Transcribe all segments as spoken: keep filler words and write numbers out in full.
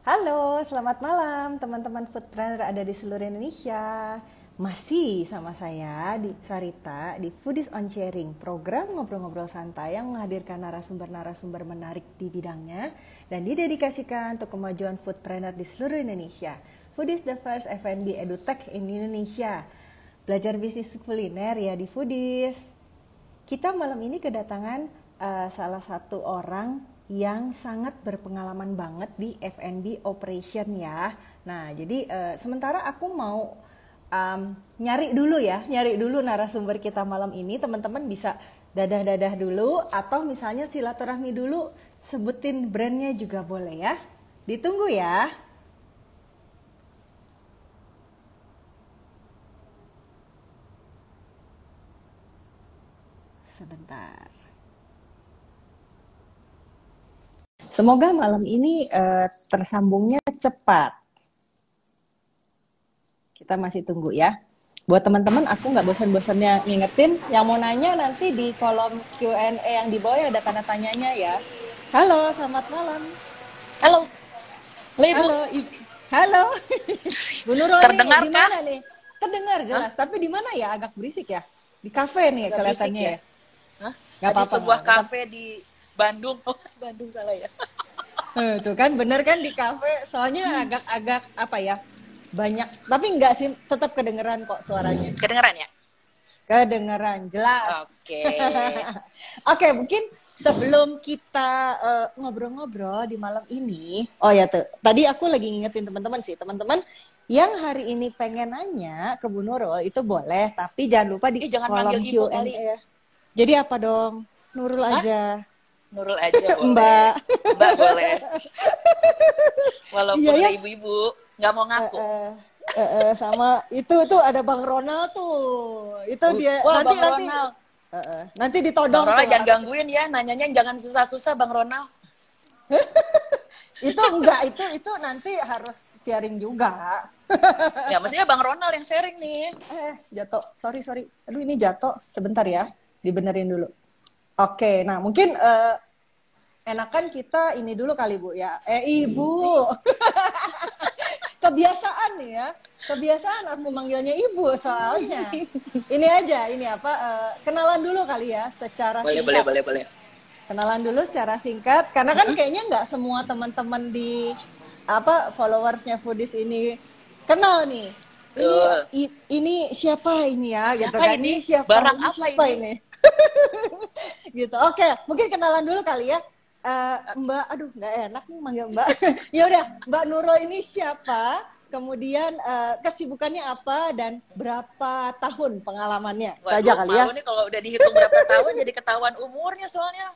Halo, selamat malam teman-teman food planner ada di seluruh Indonesia. Masih sama saya di Sarita di Foodies on Sharing, program ngobrol-ngobrol santai yang menghadirkan narasumber-narasumber menarik di bidangnya dan didedikasikan untuk kemajuan food planner di seluruh Indonesia. Foodies the first F and B edutech in Indonesia. Belajar bisnis kuliner ya di Foodies. Kita malam ini kedatangan uh, salah satu orang yang sangat berpengalaman banget di F and B operation ya. Nah, jadi uh, sementara aku mau um, nyari dulu ya, nyari dulu narasumber kita malam ini. Teman-teman bisa dadah-dadah dulu atau misalnya silaturahmi dulu, sebutin brandnya juga boleh ya. Ditunggu ya. Sebentar. Semoga malam ini uh, tersambungnya cepat. Kita masih tunggu ya. Buat teman-teman, aku nggak bosan-bosannya ngingetin. Yang mau nanya nanti di kolom Q and A yang di bawah ada tanda tanyanya ya. Halo, selamat malam. Halo. Halo, Ibu. Halo, Ibu. Halo. Bu Nurul Terdengar nih, di mana nih? Terdengar jelas, Hah? Tapi di mana ya? Agak berisik ya. Di kafe nih Agak kelihatannya ya. Hah? Gak apa-apa. Di sebuah gak kafe di Bandung. Oh, Bandung salah ya. Eh, tuh kan bener kan di kafe, soalnya agak-agak apa ya, banyak, tapi enggak sih, tetap kedengeran kok suaranya. Kedengeran ya? Kedengeran, jelas. Oke. Oke, mungkin sebelum kita uh, ngobrol-ngobrol di malam ini, oh ya tuh, tadi aku lagi ngingetin teman-teman sih, teman-teman yang hari ini pengen nanya ke Bu Nurul itu boleh, tapi jangan lupa di eh, jangan kolom Q and A. Jadi apa dong? Nurul Hah? aja. Nurul aja boleh. Mbak. Mbak boleh. Walaupun iya, ya? ibu-ibu nggak mau ngaku. Uh, uh, uh, uh, sama itu tuh ada Bang Ronald tuh. Itu dia Wah, nanti Bang nanti Ronald. Uh, uh, nanti ditodong. Bang Ronald tuh, jangan gangguin ya, nanyanya jangan susah-susah Bang Ronald. Itu enggak, itu itu nanti harus sharing juga. Ya, maksudnya Bang Ronald yang sharing nih. Eh, jatuh. Sorry, sorry. Aduh, ini jatuh. Sebentar ya. Dibenerin dulu. Oke, nah mungkin uh, enakan kita ini dulu kali Bu ya. Eh Ibu. Kebiasaan nih ya. Kebiasaan aku manggilnya Ibu soalnya. Ini aja, ini apa? Uh, kenalan dulu kali ya secara boleh, singkat. Boleh, boleh, boleh. Kenalan dulu secara singkat karena kan kayaknya nggak semua teman-teman di apa followersnya Foodies ini kenal nih. Ini i, ini siapa ini ya? Siapa gitu kan? ini? Siapa Barang ini? apa Siapa ini? ini? Gitu. Oke, mungkin kenalan dulu kali ya. Uh, Mbak, aduh nggak enak nih manggil Mbak. Ya udah, Mbak Nurul ini siapa? Kemudian uh, kesibukannya apa dan berapa tahun pengalamannya? Waduh, aja kali ya. Malu nih kalau udah dihitung berapa tahun jadi ketahuan umurnya soalnya.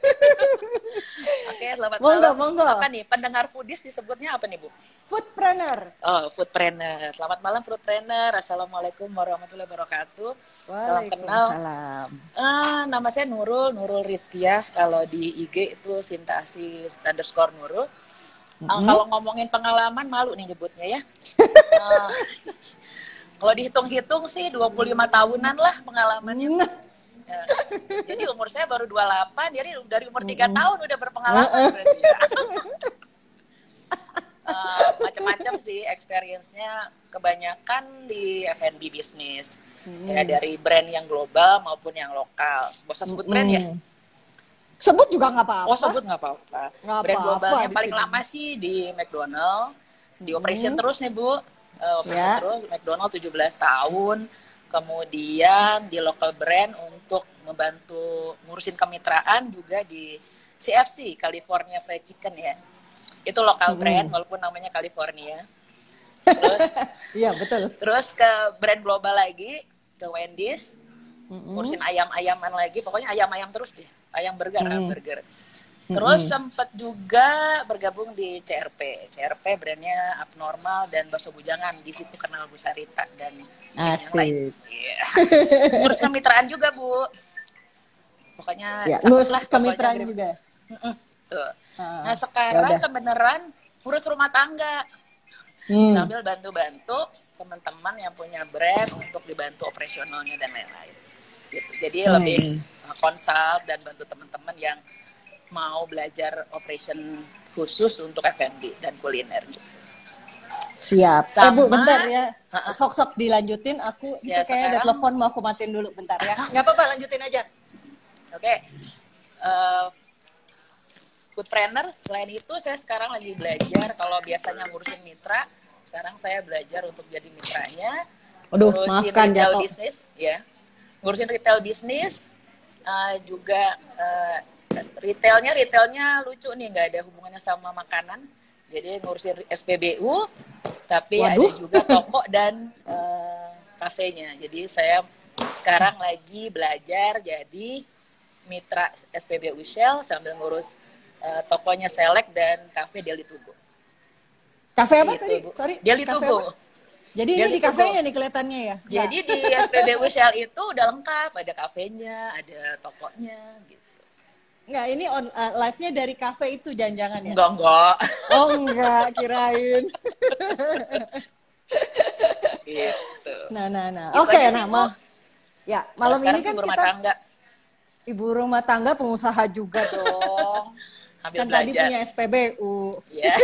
Oke, selamat monggo, malam. Monggo. Apa nih? Pendengar Foodies disebutnya apa nih, Bu? Foodpreneur. Oh, Foodpreneur. Selamat malam Foodpreneur. Assalamualaikum warahmatullahi wabarakatuh. Waalaikumsalam. Ah, nama saya Nurul, Nurul Rizkiah. Kalau di I G itu Sinta Asis underscore Nurul. Mm-hmm. Uh, kalau ngomongin pengalaman malu nih nyebutnya ya. uh, kalau dihitung-hitung sih dua puluh lima tahunan lah pengalamannya. Ya, jadi umur saya baru dua puluh delapan, jadi dari umur tiga mm-hmm. tahun udah berpengalaman berarti ya. uh, macam-macam sih experience-nya, kebanyakan di F and B bisnis. Mm-hmm. Ya dari brand yang global maupun yang lokal. Bosan sebut brand mm-hmm. ya? Sebut juga nggak apa-apa. Oh, sebut nggak apa-apa. Gak brand apa-apa, global yang paling lama sih di McDonald. Di operation hmm. terus nih, Bu. Uh, operation ya. Terus McDonald tujuh belas tahun. Kemudian di local brand untuk membantu ngurusin kemitraan juga di C F C, California Fried Chicken ya. Itu local hmm. brand walaupun namanya California. Terus iya, betul. Terus ke brand global lagi, ke Wendy's. Mm-hmm. Ngurusin ayam-ayaman lagi, pokoknya ayam-ayam terus deh, ayam burger, mm. ayam burger. Terus mm-hmm. sempat juga bergabung di C R P, C R P brandnya Abnormal dan Bakso Bujangan. Di situ kenal Bu Sarita dan yang lain. Yeah. Ngurus kemitraan juga Bu, pokoknya ya, ngurus kemitraan juga. Tuh. Uh, nah sekarang kebenaran ngurus rumah tangga. Hmm. Sambil bantu-bantu teman-teman yang punya brand untuk dibantu operasionalnya dan lain-lain. Gitu. Jadi hmm. lebih konsult dan bantu teman-teman yang mau belajar operation khusus untuk F and B dan kuliner gitu. Siap. Sama, eh Bu, bentar ya. uh-uh. Sok-sok dilanjutin. Aku Ya, itu kayaknya ada sekarang- telepon, mau aku matiin dulu bentar ya. Nggak apa-apa, lanjutin aja. Oke, okay. uh, foodpreneur. Selain itu saya sekarang lagi belajar. Kalau biasanya ngurusin mitra, sekarang saya belajar untuk jadi mitranya. Aduh, ngurusin maafkan retail jatuh. bisnis, ya. Ngurusin retail bisnis, uh, juga uh, retailnya retailnya lucu nih, nggak ada hubungannya sama makanan. Jadi ngurusin S P B U, tapi Waduh. ada juga toko dan uh, kafenya. Jadi saya sekarang lagi belajar jadi mitra S P B U Shell sambil ngurus uh, tokonya Select dan kafe Deli Tugu. Kafe apa Gitu, tadi? Bu. Sorry. Deli kafe Tugu. apa? Jadi Deli ini di Tugu. kafenya nih kelihatannya ya? Jadi di S P B U Shell itu udah lengkap, ada kafenya, ada tokonya gitu. Nggak, ini on uh, live-nya dari kafe itu jangan-jangan ya? Enggak, enggak. Oh enggak, kirain. Gitu. Nah, nah, nah. Gitu Oke, aja sih, nah, Bu. ma- ya malam Sekarang ini kan sih rumah kita tangga, ibu rumah tangga, pengusaha juga dong. ambil Kan tadi belajar. punya S P B U. Ya.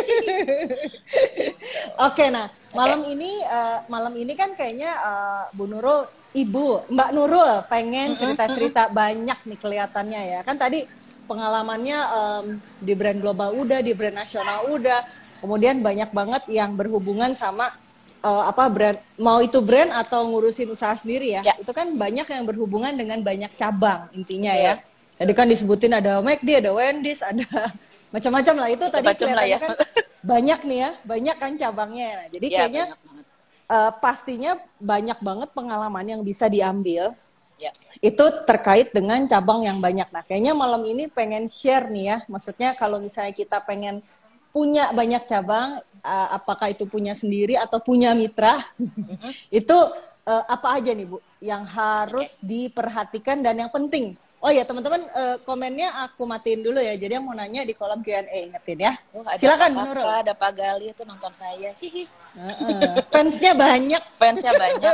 Oke, nah malam ini uh, malam ini kan kayaknya uh, Bu Nurul, Ibu Mbak Nurul pengen cerita-cerita banyak nih kelihatannya ya. Kan tadi pengalamannya um, di brand global udah, di brand nasional udah, kemudian banyak banget yang berhubungan sama uh, apa brand, mau itu brand atau ngurusin usaha sendiri ya. Ya. Itu kan banyak yang berhubungan dengan banyak cabang intinya Betul. ya. Tadi kan disebutin ada McD, ada Wendy's, ada macam-macam lah itu tadi Macam-macam lah kelihatannya ya. kan banyak nih ya, banyak kan cabangnya. Nah, jadi Ya, kayaknya banyak banget. uh, pastinya banyak banget pengalaman yang bisa diambil Ya. itu terkait dengan cabang yang banyak. Nah, kayaknya malam ini pengen share nih ya, maksudnya kalau misalnya kita pengen punya banyak cabang, uh, apakah itu punya sendiri atau punya mitra, itu uh, apa aja nih Bu yang harus diperhatikan dan yang penting. Oh ya teman-teman, uh, komennya aku matiin dulu ya, jadi yang mau nanya di kolom Q and A, ingetin ya. Oh, ada Silakan Kak Bu Nurul. Kakak, ada Pak Gali itu nonton saya sih. Uh-uh. Fansnya banyak. Fansnya banyak.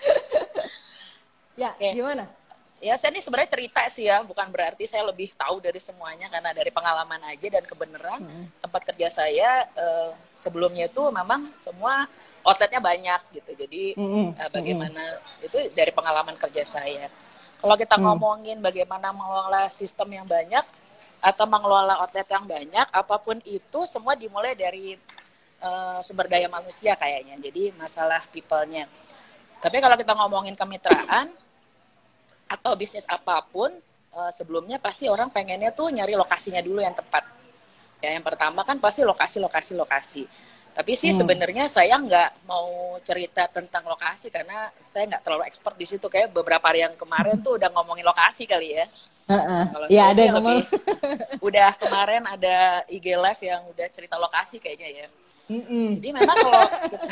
Ya, Oke. gimana? Ya, saya ini sebenarnya cerita sih ya, bukan berarti saya lebih tahu dari semuanya, karena dari pengalaman aja dan kebenaran. Hmm. Tempat kerja saya eh, sebelumnya itu memang semua outletnya banyak gitu. Jadi Mm-hmm. eh, bagaimana mm-hmm. itu dari pengalaman kerja saya. Kalau kita mm. ngomongin bagaimana mengelola sistem yang banyak atau mengelola outlet yang banyak, apapun itu semua dimulai dari uh, sumber daya manusia kayaknya. Jadi masalah people-nya. Tapi kalau kita ngomongin kemitraan atau bisnis apapun, uh, sebelumnya pasti orang pengennya tuh nyari lokasinya dulu yang tepat. Ya, yang pertama kan pasti lokasi, lokasi, lokasi. Tapi sih hmm. sebenarnya saya nggak mau cerita tentang lokasi karena saya nggak terlalu expert di situ. Kayak beberapa hari yang kemarin tuh udah ngomongin lokasi kali ya. Uh-uh. Kalau ya saya ada sih yang ngomong. lebih, udah kemarin ada I G live yang udah cerita lokasi kayaknya ya. Mm-mm. Jadi memang kalau kita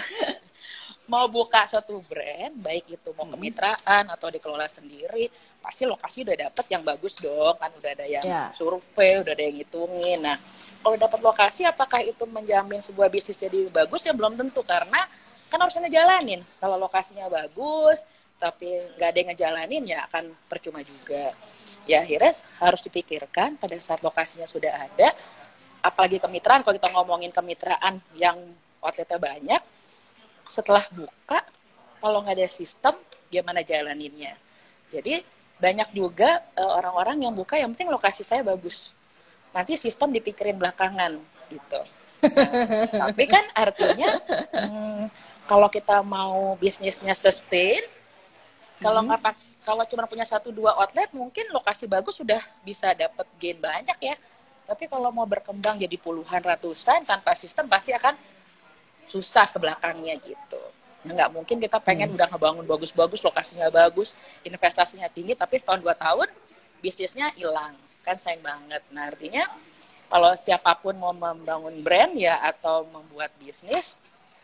mau buka satu brand, baik itu mau kemitraan atau dikelola sendiri, pasti lokasi udah dapet yang bagus dong. Kan udah ada yang yeah. survei, udah ada yang ngitungin. Nah, kalau dapat lokasi, apakah itu menjamin sebuah bisnis jadi bagus? Ya belum tentu, karena kan harus ngejalanin. Kalau lokasinya bagus, tapi nggak ada yang ngejalanin, ya akan percuma juga. Ya akhirnya harus dipikirkan pada saat lokasinya sudah ada, apalagi kemitraan, kalau kita ngomongin kemitraan yang outletnya banyak, setelah buka, kalau nggak ada sistem, gimana jalaninnya? Jadi banyak juga uh, orang-orang yang buka, yang penting lokasi saya bagus. Nanti sistem dipikirin belakangan gitu. Nah, tapi kan artinya hmm, kalau kita mau bisnisnya sustain, kalau nggak hmm. kalau cuma punya satu dua outlet, mungkin lokasi bagus sudah bisa dapat gain banyak ya. Tapi kalau mau berkembang jadi puluhan ratusan tanpa sistem pasti akan susah ke belakangnya gitu. Nah, nggak mungkin kita pengen hmm. udah ngebangun bagus-bagus, lokasinya bagus, investasinya tinggi, tapi setahun dua tahun bisnisnya hilang. Kan sayang banget. Nah artinya kalau siapapun mau membangun brand ya atau membuat bisnis,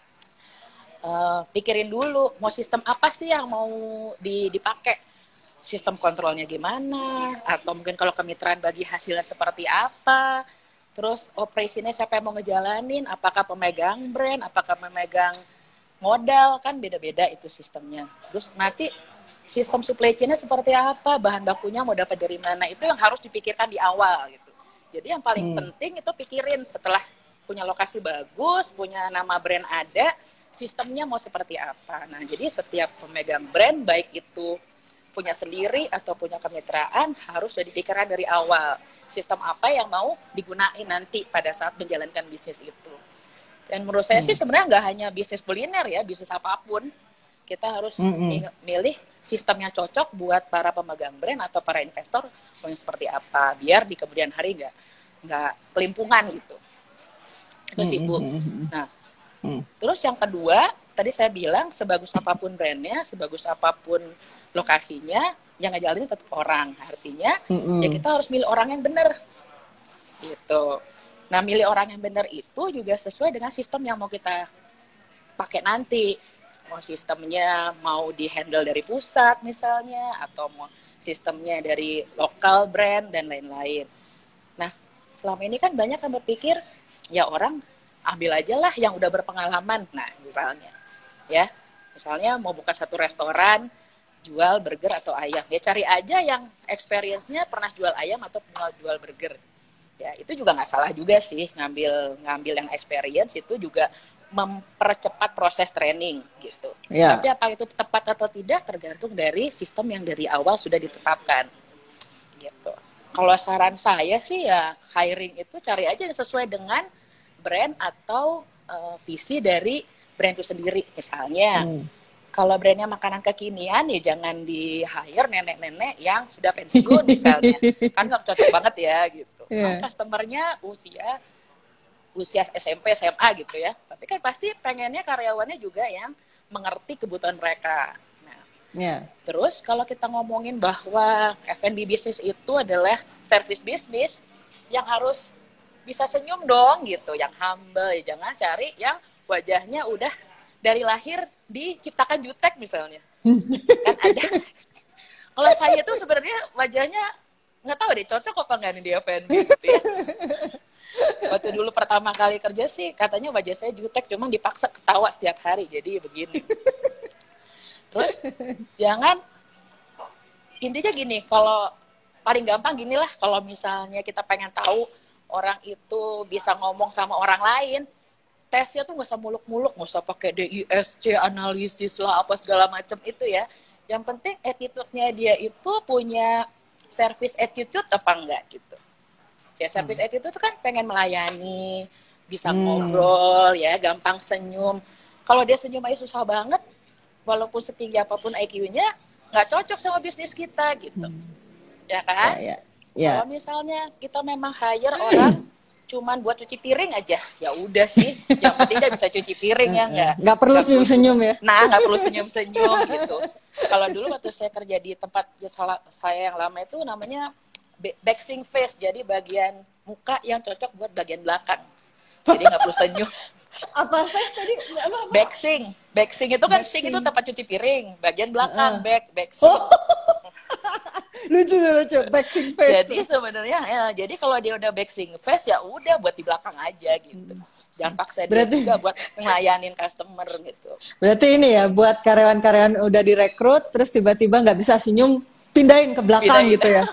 uh, pikirin dulu mau sistem apa sih yang mau dipakai, sistem kontrolnya gimana, atau mungkin kalau kemitraan bagi hasilnya seperti apa, terus operasinya siapa yang mau ngejalanin, apakah pemegang brand, apakah pemegang modal, kan beda-beda itu sistemnya. Terus nanti sistem supply chain-nya seperti apa, bahan bakunya mau dapat dari mana, itu yang harus dipikirkan di awal gitu. Jadi yang paling hmm. penting itu pikirin setelah punya lokasi bagus, punya nama brand ada, sistemnya mau seperti apa. Nah, jadi setiap pemegang brand, baik itu punya sendiri atau punya kemitraan, harus sudah dipikirkan dari awal. Sistem apa yang mau digunain nanti pada saat menjalankan bisnis itu. Dan menurut saya hmm. sih sebenarnya nggak hanya bisnis kuliner ya, bisnis apapun. Kita harus hmm. milih sistem yang cocok buat para pemegang brand atau para investor yang seperti apa. Biar di kemudian hari nggak nggak kelimpungan gitu. Itu sih, Bu. Nah, Hmm. terus yang kedua, tadi saya bilang sebagus apapun brandnya, sebagus apapun lokasinya, yang ngejalanin tetap orang. Artinya, mm-hmm. ya kita harus milih orang yang benar. Gitu. Nah, milih orang yang benar itu juga sesuai dengan sistem yang mau kita pakai nanti. Mau sistemnya mau di-handle dari pusat misalnya, atau mau sistemnya dari lokal brand dan lain-lain. Nah, selama ini kan banyak yang berpikir, ya orang ambil aja lah yang udah berpengalaman. Nah, misalnya, ya, misalnya mau buka satu restoran, jual burger atau ayam, ya cari aja yang experience-nya pernah jual ayam atau pernah jual burger. Ya, itu juga nggak salah juga sih, ngambil ngambil yang experience itu juga mempercepat proses training gitu. Ya. Tapi apa itu tepat atau tidak tergantung dari sistem yang dari awal sudah ditetapkan. Gitu. Kalau saran saya sih ya hiring itu cari aja yang sesuai dengan brand atau uh, visi dari brand itu sendiri. Misalnya, hmm. kalau brandnya makanan kekinian, ya jangan di-hire nenek-nenek yang sudah pensiun misalnya. Kan nggak cocok banget ya, gitu. Yeah. Nah, customer-nya usia, usia S M P, S M A gitu ya. Tapi kan pasti pengennya karyawannya juga yang mengerti kebutuhan mereka. Nah, yeah. Terus kalau kita ngomongin bahwa F and B bisnis itu adalah service bisnis yang harus bisa senyum dong gitu, yang humble, ya jangan cari yang wajahnya udah dari lahir diciptakan jutek misalnya. Kan ada. Kalau saya tuh sebenarnya wajahnya nggak tahu deh cocok apa nggak nih di F and B gitu ya. Waktu dulu pertama kali kerja sih katanya wajah saya jutek, cuma dipaksa ketawa setiap hari, jadi begini. Terus jangan, intinya gini, kalau paling gampang gini lah, kalau misalnya kita pengen tahu orang itu bisa ngomong sama orang lain, tesnya tuh nggak usah muluk-muluk, nggak usah pakai D I S C, analisis lah, apa segala macam itu ya. Yang penting attitude-nya dia itu punya service attitude apa enggak gitu. Ya service hmm. attitude itu kan pengen melayani, bisa hmm. ngobrol ya, gampang senyum. Kalau dia senyum aja susah banget, walaupun setinggi apapun I Q-nya, nggak cocok sama bisnis kita gitu. Hmm. Ya kan? Ya, ya. Yeah. Kalau misalnya kita memang hire orang cuman buat cuci piring aja, ya udah sih, yang penting dia bisa cuci piring ya nggak. Nggak perlu senyum-senyum ya. Nah, nggak perlu senyum-senyum gitu. Kalau dulu waktu saya kerja di tempat saya yang lama itu namanya backsing face, jadi bagian muka yang cocok buat bagian belakang. Jadi nggak perlu senyum. Apa face tadi? Apa, apa? Backsing, backsing itu kan sing itu tempat cuci piring, bagian belakang uh. back backsing. Oh. Lucu lucu backsing face. Jadi sebenarnya ya, jadi kalau dia udah backsing face ya udah buat di belakang aja gitu. Jangan paksa dia berarti, juga buat ngelayanin customer gitu. Berarti ini ya buat karyawan-karyawan udah direkrut terus tiba-tiba nggak bisa senyum, pindahin ke belakang pindahin. Gitu ya.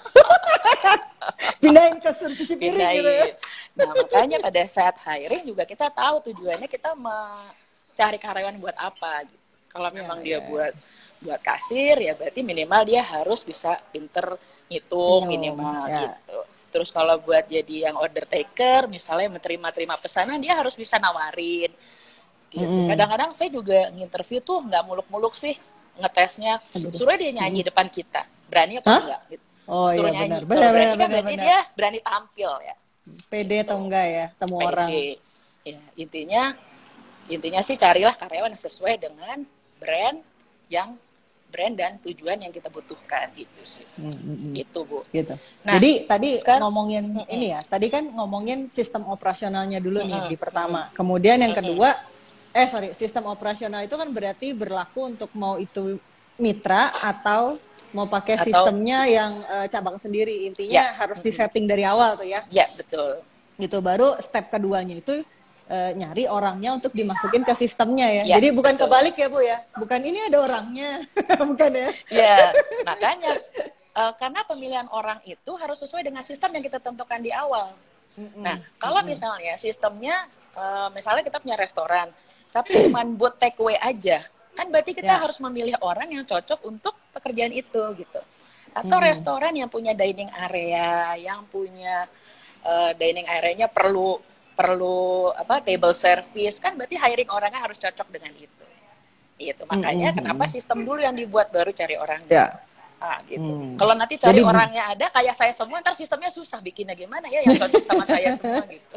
Pindahin ke cuci piring pindahin. Gitu ya. Nah, makanya pada saat hiring juga kita tahu tujuannya kita mencari karyawan buat apa gitu. Kalau memang ya, dia ya. buat buat kasir ya berarti minimal dia harus bisa pinter ngitung minimal ya. Gitu. Terus kalau buat jadi yang order taker misalnya menerima-terima pesanan dia harus bisa nawarin gitu. Mm. Kadang-kadang saya juga nginterview tuh nggak muluk-muluk sih ngetesnya, suruh dia nyanyi mm. depan kita, berani apa huh? enggak gitu. Oh, suruh iya, nyanyi, benar. Benar, berani benar, kan benar, berarti benar. dia berani tampil ya. Pede atau enggak ya, temu Pede. orang. Ya, intinya intinya sih carilah karyawan yang sesuai dengan brand yang brand dan tujuan yang kita butuhkan gitu sih. Mm-hmm. Gitu, Bu. Gitu. Nah, jadi tadi sekarang, ngomongin mm-hmm. ini ya. Tadi kan ngomongin sistem operasionalnya dulu mm-hmm. nih di pertama. Mm-hmm. Kemudian yang mm-hmm. kedua eh sorry, sistem operasional itu kan berarti berlaku untuk mau itu mitra atau mau pakai atau, sistemnya yang uh, cabang sendiri. Intinya ya. Harus mm-hmm. disetting dari awal tuh ya. Ya, betul. Gitu baru step keduanya itu Uh, nyari orangnya untuk dimasukin ke sistemnya ya. Ya, jadi bukan betul. Kebalik ya Bu ya. Bukan ini ada orangnya. Bukan ya. Ya, makanya uh, karena pemilihan orang itu harus sesuai dengan sistem yang kita tentukan di awal. Mm-mm. Nah, kalau Mm-mm. misalnya sistemnya, uh, misalnya kita punya restoran, tapi cuma buat take away aja, kan berarti kita Ya. harus memilih orang yang cocok untuk pekerjaan itu gitu. Atau Mm-mm. restoran yang punya dining area, yang punya uh, dining area-nya perlu perlu apa table service, kan berarti hiring orangnya harus cocok dengan itu. Gitu. Makanya kenapa Mm-mm. sistem dulu yang dibuat baru cari orangnya. Ya. Ah, gitu. Hmm. Kalau nanti cari Jadi orangnya ada kayak saya semua, ntar sistemnya susah bikinnya gimana ya yang cocok sama saya semua gitu.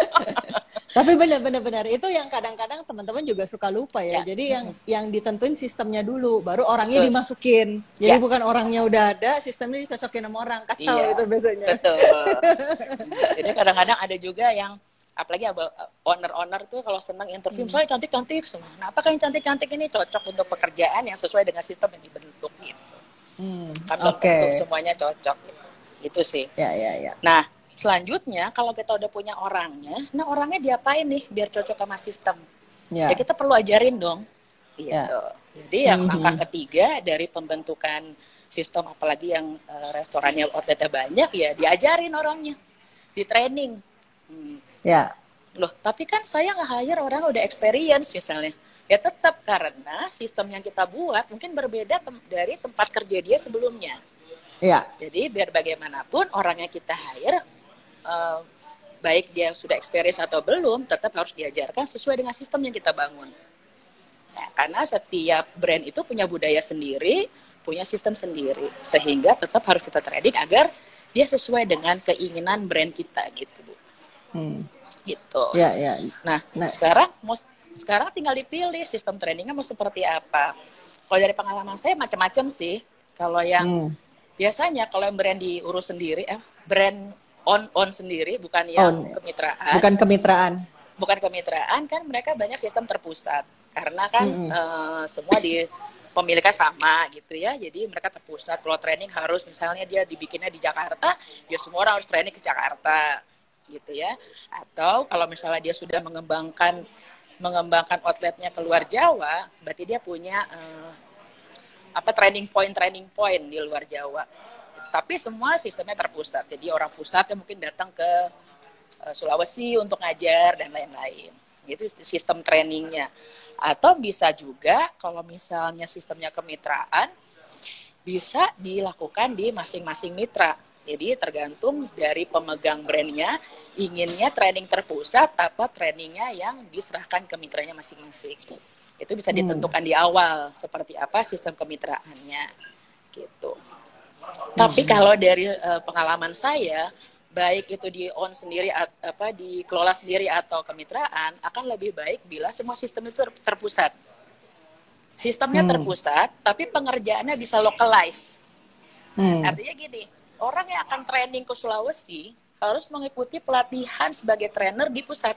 tapi benar-benar benar itu yang kadang-kadang teman-teman juga suka lupa ya. Ya. Jadi yang Mm-mm. yang ditentuin sistemnya dulu, baru orangnya Betul. dimasukin. Jadi Ya. bukan orangnya udah ada, sistemnya dicocokin sama orang. Kacau Iya, itu biasanya. betul. Jadi kadang-kadang ada juga yang apalagi owner-owner tuh kalau senang interview, hmm. misalnya cantik-cantik semua. Nah, apakah yang cantik-cantik ini cocok untuk pekerjaan yang sesuai dengan sistem yang dibentuk gitu? Hmm. Kan belum Oke. tentu semuanya cocok gitu. Itu sih. Ya, ya, ya. Nah, selanjutnya kalau kita udah punya orangnya, nah orangnya diapain nih biar cocok sama sistem? Ya, Ya kita perlu ajarin dong. Gitu. Ya. Jadi yang Mhm. langkah ketiga dari pembentukan sistem, apalagi yang uh, restorannya outletnya banyak, ya diajarin orangnya, di training. Hmm. Ya. Loh, tapi kan saya nge-hire orang udah experience misalnya. Ya tetap karena sistem yang kita buat mungkin berbeda tem- dari tempat kerja dia sebelumnya. Ya. Jadi biar bagaimanapun orang yang kita hire, uh, baik dia sudah experience atau belum, tetap harus diajarkan sesuai dengan sistem yang kita bangun. Nah, karena setiap brand itu punya budaya sendiri, punya sistem sendiri, sehingga tetap harus kita training agar dia sesuai dengan keinginan brand kita gitu, Bu. Hmm. Gitu. Ya, ya. Nah, Nah. sekarang mau sekarang tinggal dipilih sistem trainingnya mau seperti apa. Kalau dari pengalaman saya macam-macam sih. Kalau yang Hmm. biasanya kalau yang brand diurus sendiri, eh, brand on on sendiri, bukan yang On. kemitraan. Bukan kemitraan. Bukan kemitraan kan mereka banyak sistem terpusat. Karena kan Mm-mm. uh, semua di pemiliknya sama gitu ya. Jadi mereka terpusat. Kalau training harus misalnya dia dibikinnya di Jakarta, ya semua orang harus training ke Jakarta gitu ya. Atau kalau misalnya dia sudah mengembangkan mengembangkan outletnya keluar Jawa, berarti dia punya uh, apa training point training point di luar Jawa. Tapi semua sistemnya terpusat. Jadi orang pusatnya mungkin datang ke uh, Sulawesi untuk ngajar dan lain-lain. Itu sistem trainingnya. Atau bisa juga kalau misalnya sistemnya kemitraan, bisa dilakukan di masing-masing mitra. Jadi tergantung dari pemegang brandnya, inginnya training terpusat apa trainingnya yang diserahkan ke mitranya masing-masing. Itu bisa ditentukan hmm. di awal seperti apa sistem kemitraannya gitu. Hmm. Tapi kalau dari uh, pengalaman saya, baik itu di own sendiri at, apa dikelola sendiri atau kemitraan, akan lebih baik bila semua sistem itu terpusat. Sistemnya hmm. terpusat, tapi pengerjaannya bisa localize. Hmm. Artinya gini, orang yang akan training ke Sulawesi harus mengikuti pelatihan sebagai trainer di pusat.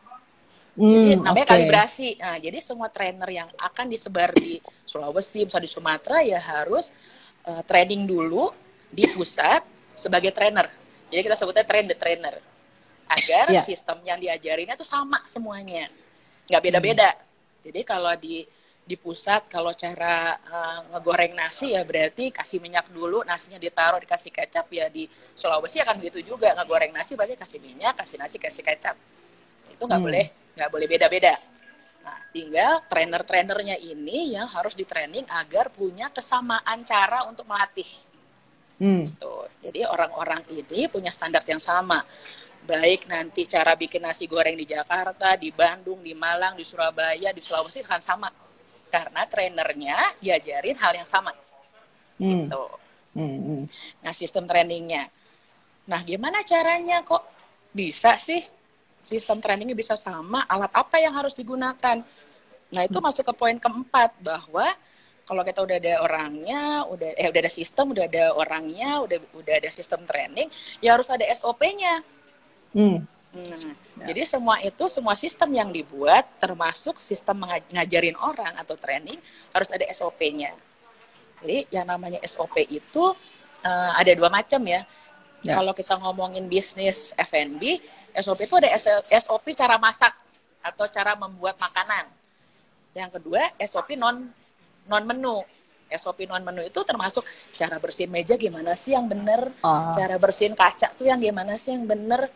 Jadi hmm, namanya okay. kalibrasi. Nah, jadi semua trainer yang akan disebar di Sulawesi, misalnya di Sumatera, ya harus uh, training dulu di pusat sebagai trainer. Jadi kita sebutnya train the trainer. Agar yeah. sistem yang diajarinnya itu sama semuanya. Nggak beda-beda. Hmm. Jadi kalau di di pusat kalau cara uh, ngegoreng nasi ya berarti kasih minyak dulu, nasinya ditaruh dikasih kecap, ya di Sulawesi akan gitu juga, ngegoreng nasi berarti kasih minyak, kasih nasi, kasih kecap. Itu nggak hmm. boleh nggak boleh beda-beda. Nah, tinggal trainer-trainernya ini yang harus di-training agar punya kesamaan cara untuk melatih. Hmm. Tuh. Jadi orang-orang ini punya standar yang sama. Baik nanti cara bikin nasi goreng di Jakarta, di Bandung, di Malang, di Surabaya, di Sulawesi akan sama. Karena trainernya diajarin hal yang sama. Hmm. Gitu. Hmm. Nah, sistem trainingnya. Nah, gimana caranya kok bisa sih sistem trainingnya bisa sama? Alat apa yang harus digunakan? Nah, itu hmm. masuk ke poin keempat, bahwa kalau kita udah ada orangnya, udah eh udah ada sistem, udah ada orangnya, udah udah ada sistem training, ya harus ada S O P-nya. Hmm. Nah, ya. Jadi semua itu, semua sistem yang dibuat, termasuk sistem ngajarin orang atau training, harus ada S O P-nya. Jadi yang namanya S O P itu uh, ada dua macam ya. ya. Kalau kita ngomongin bisnis F and B, S O P itu ada S O P cara masak atau cara membuat makanan. Yang kedua, S O P non non menu. S O P non menu itu termasuk cara bersihin meja gimana sih yang benar, oh. cara bersihin kaca tuh yang gimana sih yang benar.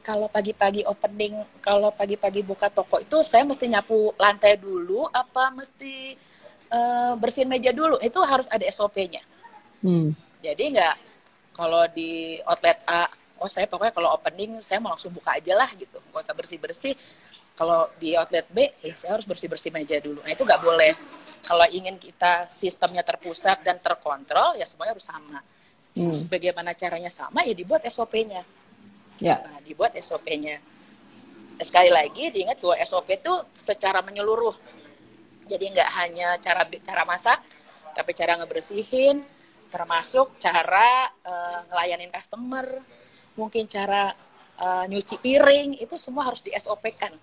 kalau pagi-pagi opening, kalau pagi-pagi buka toko itu saya mesti nyapu lantai dulu, apa mesti uh, bersihin meja dulu? Itu harus ada S O P-nya. Hmm. Jadi nggak kalau di outlet A, oh saya pokoknya kalau opening saya mau langsung buka aja lah gitu, nggak usah bersih-bersih. Kalau di outlet B, ya saya harus bersih-bersih meja dulu. Nah itu nggak boleh. Kalau ingin kita sistemnya terpusat dan terkontrol, ya semuanya harus sama. Hmm. Bagaimana caranya sama? Ya dibuat S O P-nya. Ya. Nah, dibuat S O P-nya. Sekali lagi diingat bahwa S O P itu secara menyeluruh. Jadi nggak hanya cara cara masak, tapi cara ngebersihin, termasuk cara uh, ngelayanin customer, mungkin cara uh, nyuci piring, itu semua harus di S O P-kan.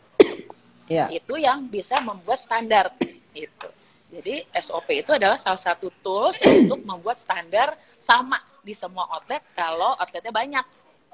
Ya. Itu yang bisa membuat standar. Itu. Jadi S O P itu adalah salah satu tools untuk membuat standar sama di semua outlet kalau outletnya banyak.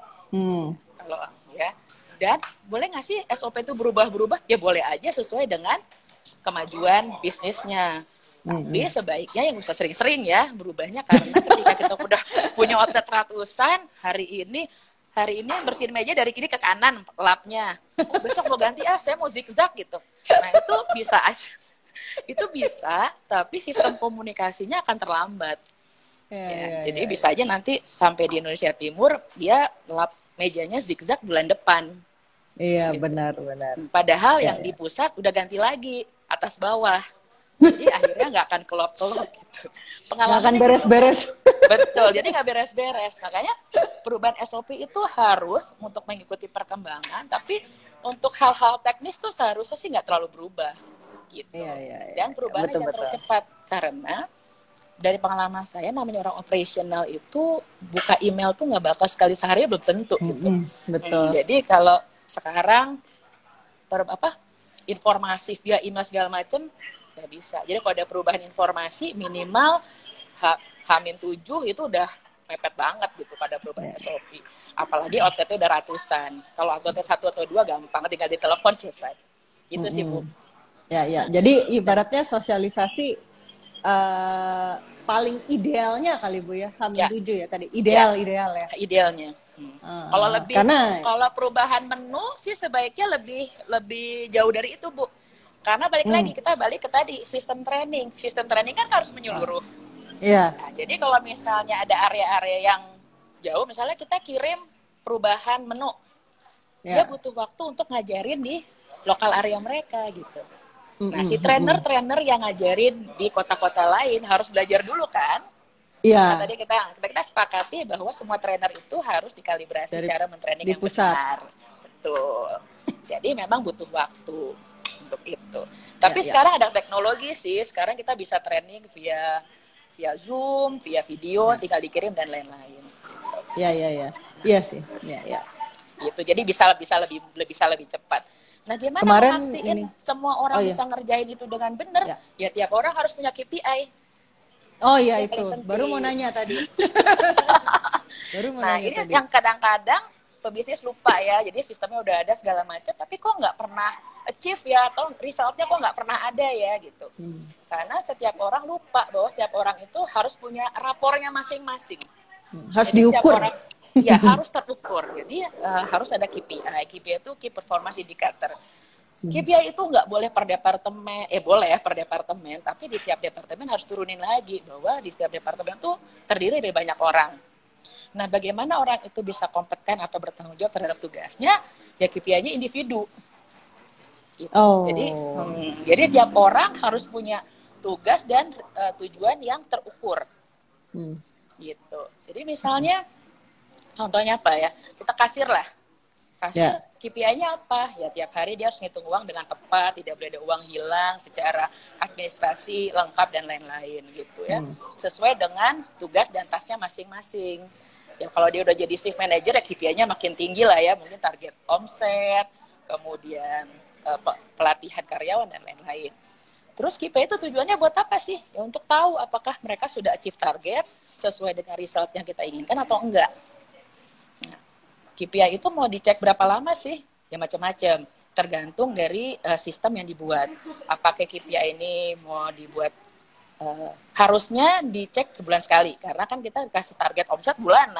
Hmm. Kalau ya, dan boleh nggak sih S O P itu berubah-berubah? Ya boleh aja sesuai dengan kemajuan bisnisnya. Hmm. Tapi sebaiknya yang usah sering-sering ya berubahnya, karena ketika kita udah punya outlet ratusan, hari ini hari ini bersihin meja dari kiri ke kanan lapnya. Oh, besok mau ganti ah saya mau zigzag gitu. Nah itu bisa aja, itu bisa, tapi sistem komunikasinya akan terlambat. Ya, ya, ya, jadi ya, bisa aja nanti sampai di Indonesia Timur dia lap mejanya zigzag bulan depan. Iya gitu. benar benar. Padahal ya, yang ya. Di pusat udah ganti lagi atas bawah. Jadi akhirnya nggak akan kelop-kelop gitu. Pengalaman nggak akan beres-beres. Betul. Jadi nggak beres-beres. Makanya perubahan S O P itu harus untuk mengikuti perkembangan, tapi untuk hal-hal teknis tuh seharusnya sih nggak terlalu berubah. Gitu. Iya, iya, iya. Dan perubahannya jangan terlalu cepat karena dari pengalaman saya, namanya orang operasional itu buka email tuh nggak bakal sekali sehari belum tentu gitu. Mm-hmm, betul. Hmm, jadi kalau sekarang per, apa informasi via email segala macam nggak bisa. Jadi kalau ada perubahan informasi minimal H Hamin tujuh itu udah mepet banget gitu pada perubahan yeah. S O P. Apalagi outletnya udah ratusan. Kalau outletnya satu atau dua gampang, tinggal ditelepon selesai. Itu mm-hmm. sih Bu. Ya ya. Jadi ibaratnya sosialisasi. Uh, paling idealnya kali Bu ya, Hamin ya. tujuh ya tadi. Ideal, ya. ideal ya. Idealnya. Hmm. Uh, kalau lebih karena... kalau perubahan menu sih sebaiknya lebih lebih jauh dari itu, Bu. Karena balik hmm. lagi kita balik ke tadi sistem training. Sistem training kan harus menyeluruh. Iya. Nah, jadi kalau misalnya ada area-area yang jauh, misalnya kita kirim perubahan menu. Ya. Dia butuh waktu untuk ngajarin di lokal area mereka gitu. Nah, si trainer-trainer yang ngajarin di kota-kota lain harus belajar dulu kan? Iya. Nah, tadi kita, kita kita sepakati bahwa semua trainer itu harus dikalibrasi dari, cara mentraining yang pusat. Benar. Betul. Jadi memang butuh waktu untuk itu. Tapi ya, sekarang ya. Ada teknologi sih. Sekarang kita bisa training via via Zoom, via video, ya. Tinggal dikirim dan lain-lain. Iya, iya, iya. Iya sih. Iya, iya. Gitu. Jadi bisa bisa lebih bisa lebih cepat. Nah, gimana kemarin mastiin ini. Semua orang oh, iya. bisa ngerjain itu dengan benar? Ya. ya tiap orang harus punya K P I. Oh iya itu, itu. Baru mau nanya tadi. Baru mau nah nanya ini tadi. Yang kadang-kadang pebisnis lupa ya, jadi sistemnya udah ada segala macam, tapi kok nggak pernah achieve ya, atau resultnya kok nggak pernah ada ya gitu. Hmm. Karena setiap orang lupa bahwa setiap orang itu harus punya rapornya masing-masing. Hmm. Harus jadi diukur. Orang, ya harus terukur, jadi uh, harus ada K P I. K P I itu Key Performance Indicator. Hmm. K P I itu nggak boleh per departemen, eh boleh ya per departemen, tapi di tiap departemen harus turunin lagi bahwa di setiap departemen itu terdiri dari banyak orang. Nah, bagaimana orang itu bisa kompeten atau bertanggung jawab terhadap tugasnya? Ya K P I-nya individu. Gitu. Oh. Jadi, hmm, jadi tiap orang harus punya tugas dan uh, tujuan yang terukur. Hmm. Gitu. Jadi misalnya contohnya apa ya? Kita kasir lah. Kasir yeah. K P I-nya apa? Ya tiap hari dia harus ngitung uang dengan tepat, tidak boleh ada uang hilang, secara administrasi lengkap dan lain-lain gitu ya. Hmm. Sesuai dengan tugas dan tasnya masing-masing. Ya kalau dia udah jadi shift manager ya K P I-nya makin tinggi lah ya, mungkin target omset, kemudian uh, pelatihan karyawan dan lain-lain. Terus K P I itu tujuannya buat apa sih? Ya untuk tahu apakah mereka sudah achieve target sesuai dengan result yang kita inginkan atau enggak. Nah, K P I itu mau dicek berapa lama sih? Ya macam-macam. Tergantung dari uh, sistem yang dibuat. Apakah K P I ini mau dibuat uh, harusnya dicek sebulan sekali. Karena kan kita kasih target omset bulanan.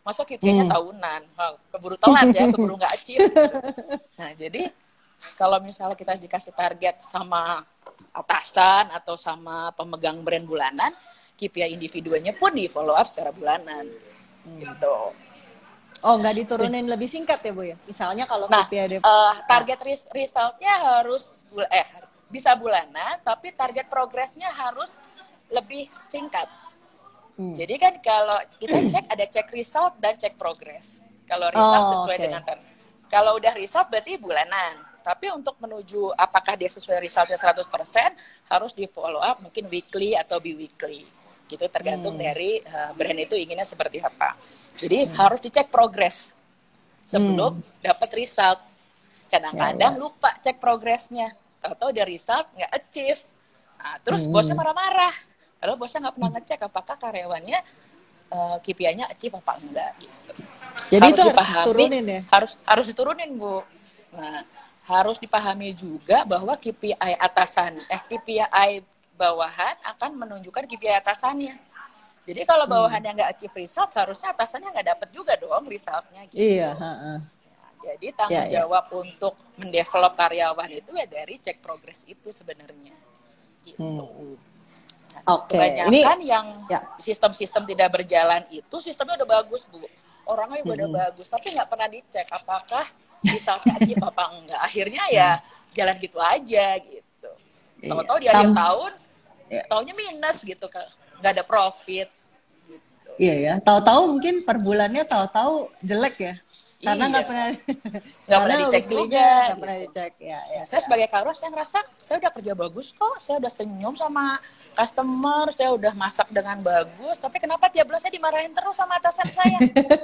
masa K P I-nya hmm. tahunan, oh, keburu telat ya, keburu nggak achieve. Nah jadi kalau misalnya kita dikasih target sama atasan atau sama pemegang brand bulanan, K P I individunya pun di follow up secara bulanan, hmm. gitu. Oh, nggak diturunin lebih singkat ya, Bu ya? Misalnya kalau nah, K P I... Uh, target res- resultnya harus, eh bisa bulanan, tapi target progresnya harus lebih singkat. Hmm. Jadi kan kalau kita cek, ada cek result dan cek progress. Kalau result oh, sesuai okay. dengan target. Kalau udah result berarti bulanan. Tapi untuk menuju apakah dia sesuai resultnya seratus persen, harus di follow up mungkin weekly atau bi-weekly. Gitu, tergantung hmm. dari uh, brand itu inginnya seperti apa. Jadi hmm. harus dicek progres sebelum hmm. dapat result. Kadang-kadang ya, ya. lupa cek progresnya, tahu-tahu dia result nggak achieve. Nah, terus hmm. bosnya marah-marah. Kalau bosnya nggak pernah ngecek apakah karyawannya uh, K P I-nya achieve apa enggak. Gitu. Jadi harus itu dipahami, harus diturunin ya? Harus harus diturunin, Bu. Nah, harus dipahami juga bahwa K P I atasan, eh K P I bawahan akan menunjukkan K P I atasannya. Jadi kalau bawahannya nggak achieve result, harusnya atasannya nggak dapat juga dong resultnya. Gitu. Iya. Uh-uh. Nah, jadi tanggung yeah, jawab yeah. untuk mendevelop karyawan itu ya dari cek progres itu sebenarnya. Gitu. Hmm. Nah, Oke. Okay. Kebanyakan Ini, yang ya. sistem-sistem tidak berjalan itu sistemnya udah bagus, Bu. Orangnya juga hmm. udah bagus, tapi nggak pernah dicek apakah resultnya achieve apa enggak. Akhirnya ya jalan gitu aja gitu. Tahu-tahu di akhir tahun ya. Tahunnya minus gitu, nggak ada profit. Gitu. Iya ya, tahu-tahu mungkin per bulannya tahu-tahu jelek ya, karena nggak iya. pernah nggak pernah dicek juga, nggak gitu. pernah dicek. Ya, ya, saya ya. sebagai karyawan saya ngerasa saya udah kerja bagus kok, saya udah senyum sama customer, saya udah masak dengan bagus, tapi kenapa tiap bulan saya dimarahin terus sama atasan saya?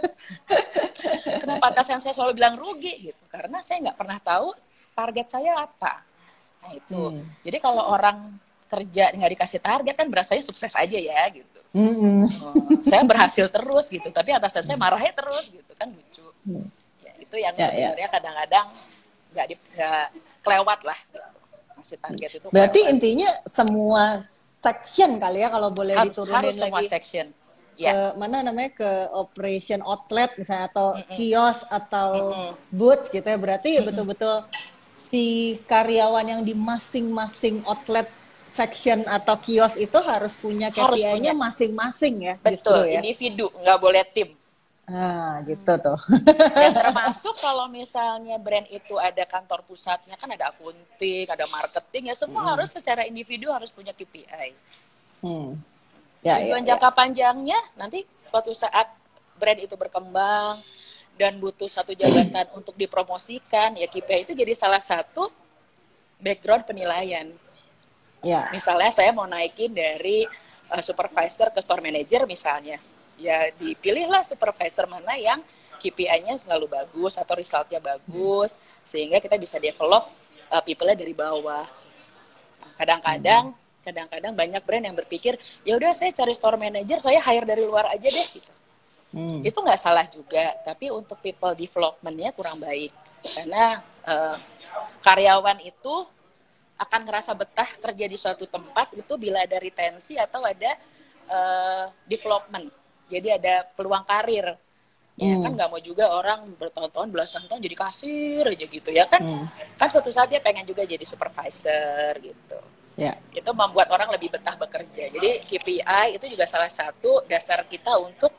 Kenapa atasan saya selalu bilang rugi gitu? Karena saya nggak pernah tahu target saya apa. Nah itu, hmm. jadi kalau orang kerja nggak dikasih target kan berasanya sukses aja ya gitu. Mm-hmm. Oh, saya berhasil terus gitu, tapi atasan saya marahnya terus gitu kan lucu. Mm. Ya, itu yang ya, sebenarnya ya. kadang-kadang nggak di nggak kelewat lah gitu. Ngasih target itu. Berarti kelewat. Intinya semua section kali ya kalau boleh harus, diturunin harus lagi. Semua section. Ya. Ke mana namanya ke operation outlet misalnya atau Mm-mm. kios atau Mm-mm. booth gitu ya. Berarti Mm-mm. betul-betul si karyawan yang di masing-masing outlet section atau kios itu harus punya K P I-nya masing-masing ya. Betul, ya? individu, nggak boleh tim. Nah, gitu tuh. Dan termasuk kalau misalnya brand itu ada kantor pusatnya, kan ada akunting, ada marketing, ya semua hmm. harus secara individu harus punya K P I. Hmm. Ya, Tujuan ya, jangka ya. panjangnya, nanti suatu saat brand itu berkembang dan butuh satu jabatan untuk dipromosikan, ya K P I itu jadi salah satu background penilaian. Ya. Misalnya saya mau naikin dari uh, supervisor ke store manager misalnya, ya dipilihlah supervisor mana yang K P I-nya selalu bagus atau resultnya bagus, hmm. sehingga kita bisa develop uh, people-nya dari bawah. Nah, kadang-kadang, hmm. kadang-kadang banyak brand yang berpikir, ya udah saya cari store manager, saya hire dari luar aja deh. Gitu. Hmm. Itu nggak salah juga, tapi untuk people development-nya kurang baik, karena uh, karyawan itu akan ngerasa betah kerja di suatu tempat itu bila ada retensi atau ada uh, development. Jadi ada peluang karir. Ya hmm. kan nggak mau juga orang bertahun-tahun, belasan tahun jadi kasir aja gitu ya kan. Hmm. Kan suatu saat dia pengen juga jadi supervisor gitu. Yeah. Itu membuat orang lebih betah bekerja. Jadi K P I itu juga salah satu dasar kita untuk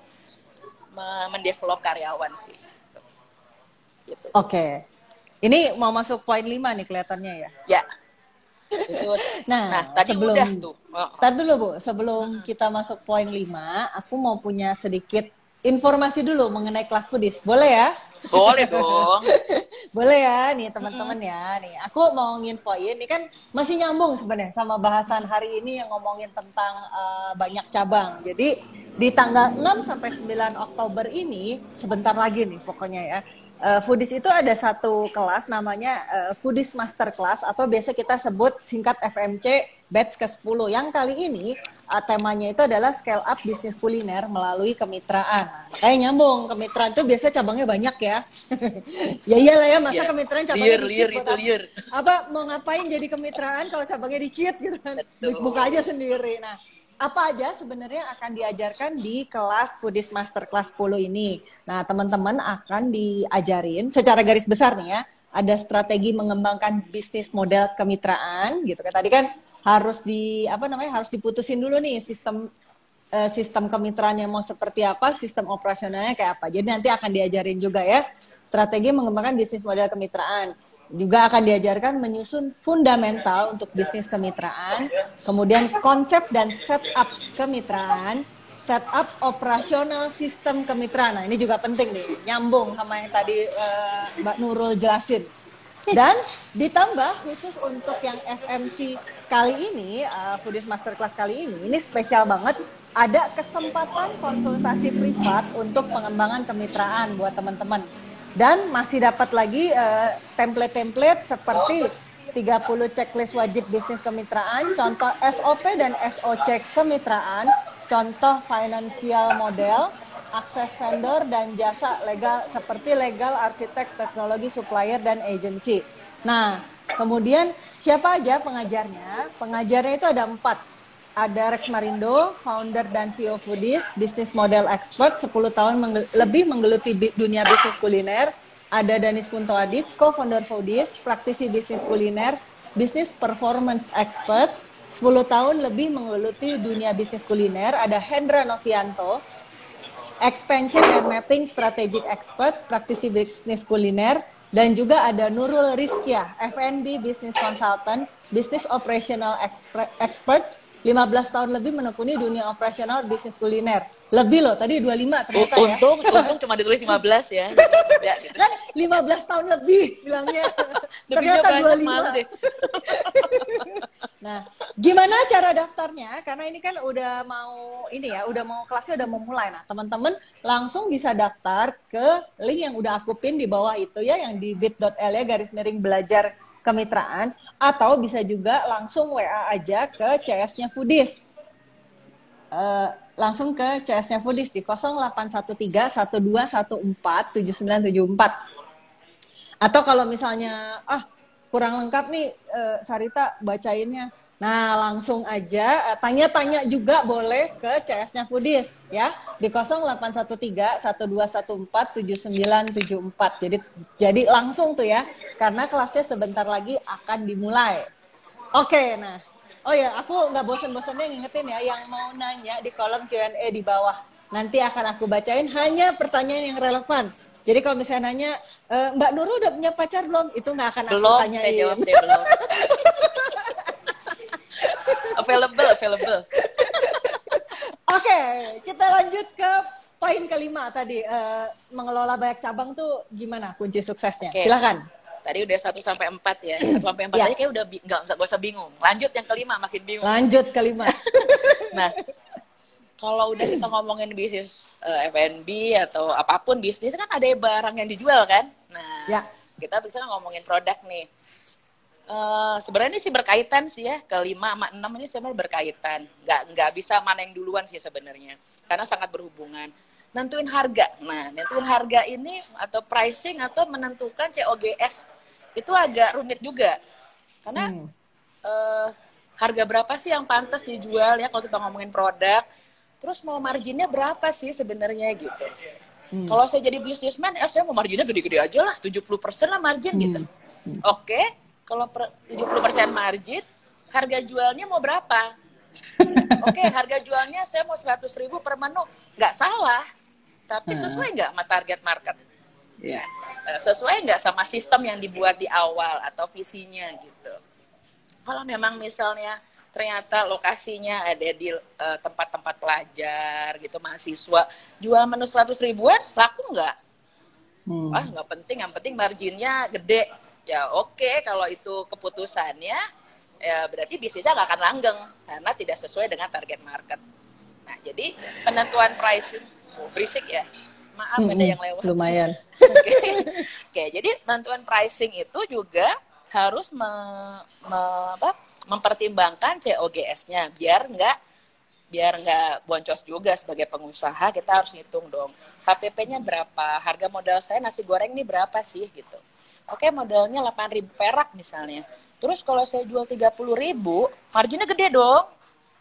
mendevelop karyawan sih. Gitu. Oke. Okay. Ini mau masuk poin lima nih kelihatannya ya. Ya. Itu. Nah, nah tadi sebelum, udah tuh. Oh. Tadi dulu Bu, sebelum hmm. kita masuk poin lima, aku mau punya sedikit informasi dulu mengenai kelas foodies. Boleh ya? Boleh dong. Boleh ya, nih teman-teman hmm. ya. Nih, aku mau nginfoin, ini kan masih nyambung sebenarnya sama bahasan hari ini yang ngomongin tentang uh, banyak cabang. Jadi di tanggal enam sampai sembilan Oktober ini, sebentar lagi nih pokoknya ya. Uh, Foodies itu ada satu kelas namanya uh, Foodies Master Class atau biasa kita sebut singkat F M C batch ke sepuluh. Yang kali ini uh, temanya itu adalah scale up bisnis kuliner melalui kemitraan. Nah, kayak nyambung, kemitraan itu biasanya cabangnya banyak ya. Ya iyalah ya, masa yeah. kemitraan cabangnya liar, dikit. Liar, itu liar. Apa mau ngapain jadi kemitraan kalau cabangnya dikit gitu kan. Buka aja sendiri. Nah, apa aja sebenarnya akan diajarkan di kelas Foodies Masterclass sepuluh ini. Nah, teman-teman akan diajarin secara garis besar nih ya, ada strategi mengembangkan bisnis model kemitraan gitu kan. Tadi kan harus di apa namanya? harus diputusin dulu nih sistem eh, sistem kemitraannya mau seperti apa, sistem operasionalnya kayak apa. Jadi nanti akan diajarin juga ya strategi mengembangkan bisnis model kemitraan. Juga akan diajarkan menyusun fundamental untuk bisnis kemitraan, kemudian konsep dan setup kemitraan, setup operasional sistem kemitraan. Nah, ini juga penting nih, nyambung sama yang tadi uh, Mbak Nurul jelasin. Dan ditambah khusus untuk yang F M C kali ini, uh, Foodies Masterclass kali ini, ini spesial banget, ada kesempatan konsultasi privat untuk pengembangan kemitraan buat teman-teman. Dan masih dapat lagi uh, template-template seperti tiga puluh checklist wajib bisnis kemitraan, contoh S O P dan S O C kemitraan, contoh financial model, akses vendor dan jasa legal seperti legal, arsitek, teknologi, supplier, dan agency. Nah, kemudian siapa aja pengajarnya? Pengajarnya itu ada empat. Ada Rex Marindo, founder dan C E O Foodies, business model expert, sepuluh tahun mengge- lebih menggeluti bi- dunia bisnis kuliner. Ada Danis Kuntoadik, co-founder Foodies, praktisi bisnis kuliner, business performance expert, sepuluh tahun lebih menggeluti dunia bisnis kuliner. Ada Hendra Novianto, expansion and mapping strategic expert, praktisi bisnis kuliner. Dan juga ada Nurul Rizkia, F and B business consultant, business operational expert, lima belas tahun lebih menekuni dunia operasional bisnis kuliner. Lebih loh, tadi dua puluh lima ternyata ya. Untung, untung cuma ditulis lima belas ya. Tidak, gitu. Kan lima belas tahun lebih bilangnya. Ternyata dua puluh lima. Nah, gimana cara daftarnya? Karena ini kan udah mau ini ya, udah mau kelasnya udah mau mulai. Nah, teman-teman langsung bisa daftar ke link yang udah aku pin di bawah itu ya, yang di bit.ly garis miring belajar kemitraan, atau bisa juga langsung W A aja ke C S-nya Foodies. Uh, langsung ke C S-nya Foodies di nol delapan satu tiga satu dua satu empat tujuh sembilan tujuh empat. Atau kalau misalnya ah kurang lengkap nih uh, Sarita bacainnya. Nah, langsung aja uh, tanya-tanya juga boleh ke C S-nya Foodies ya di nol delapan satu tiga satu dua satu empat tujuh sembilan tujuh empat. Jadi jadi langsung tuh ya, karena kelasnya sebentar lagi akan dimulai. Oke, nah. Oh ya, aku nggak bosan-bosannya ngingetin ya, yang mau nanya di kolom Q and A di bawah. Nanti akan aku bacain hanya pertanyaan yang relevan. Jadi kalau misalnya nanya, e, Mbak Nurul udah punya pacar belum? Itu nggak akan belum, aku tanyain. Belum, saya jawab deh, belum. Available, available. Oke, kita lanjut ke poin kelima tadi. Uh, mengelola banyak cabang tuh gimana kunci suksesnya? Okay. Silakan. Tadi udah satu sampai empat ya. satu sampai empat ya. aja kayak udah bi- nggak usah, usah bingung. Lanjut yang kelima, makin bingung. Lanjut kelima. Nah, kalau udah kita ngomongin bisnis uh, F and B atau apapun bisnis kan ada barang yang dijual kan. Nah, ya. kita bisa ngomongin produk nih. Uh, sebenarnya ini sih berkaitan sih ya, kelima sama enam ini sebenarnya berkaitan. Nggak nggak bisa mana yang duluan sih sebenarnya, karena sangat berhubungan. Nentuin harga. Nah, nentuin harga ini atau pricing atau menentukan C O G S itu agak rumit juga. Karena hmm. uh, harga berapa sih yang pantas dijual ya kalau kita ngomongin produk. Terus mau marginnya berapa sih sebenarnya gitu. Hmm. Kalau saya jadi businessman, ya saya mau marginnya gede-gede aja lah, tujuh puluh persen lah margin hmm. gitu. Hmm. Oke, okay, kalau tujuh puluh persen margin, harga jualnya mau berapa? Oke, okay, harga jualnya saya mau seratus ribu per menu. Nggak salah. Tapi sesuai nggak sama target market? Yeah. Sesuai nggak sama sistem yang dibuat di awal atau visinya gitu? Kalau memang misalnya ternyata lokasinya ada di uh, tempat-tempat pelajar gitu, mahasiswa, jual menu seratus ribuan, laku nggak? Hmm. Wah, nggak penting, yang penting marginnya gede. Ya oke, okay, kalau itu keputusannya, ya berarti bisnisnya nggak akan langgeng karena tidak sesuai dengan target market. Nah, jadi penentuan pricing, oh, berisik ya, maaf mm-hmm. ada yang lewat. Lumayan. Oke, okay. okay, jadi penentuan pricing itu juga harus me, me, apa, mempertimbangkan C O G S-nya biar nggak biar nggak boncos juga sebagai pengusaha. Kita harus ngitung dong H P P-nya berapa, harga modal saya nasi goreng ini berapa sih gitu. Oke, modalnya delapan ribu perak misalnya. Terus kalau saya jual tiga puluh ribu, marginnya gede dong.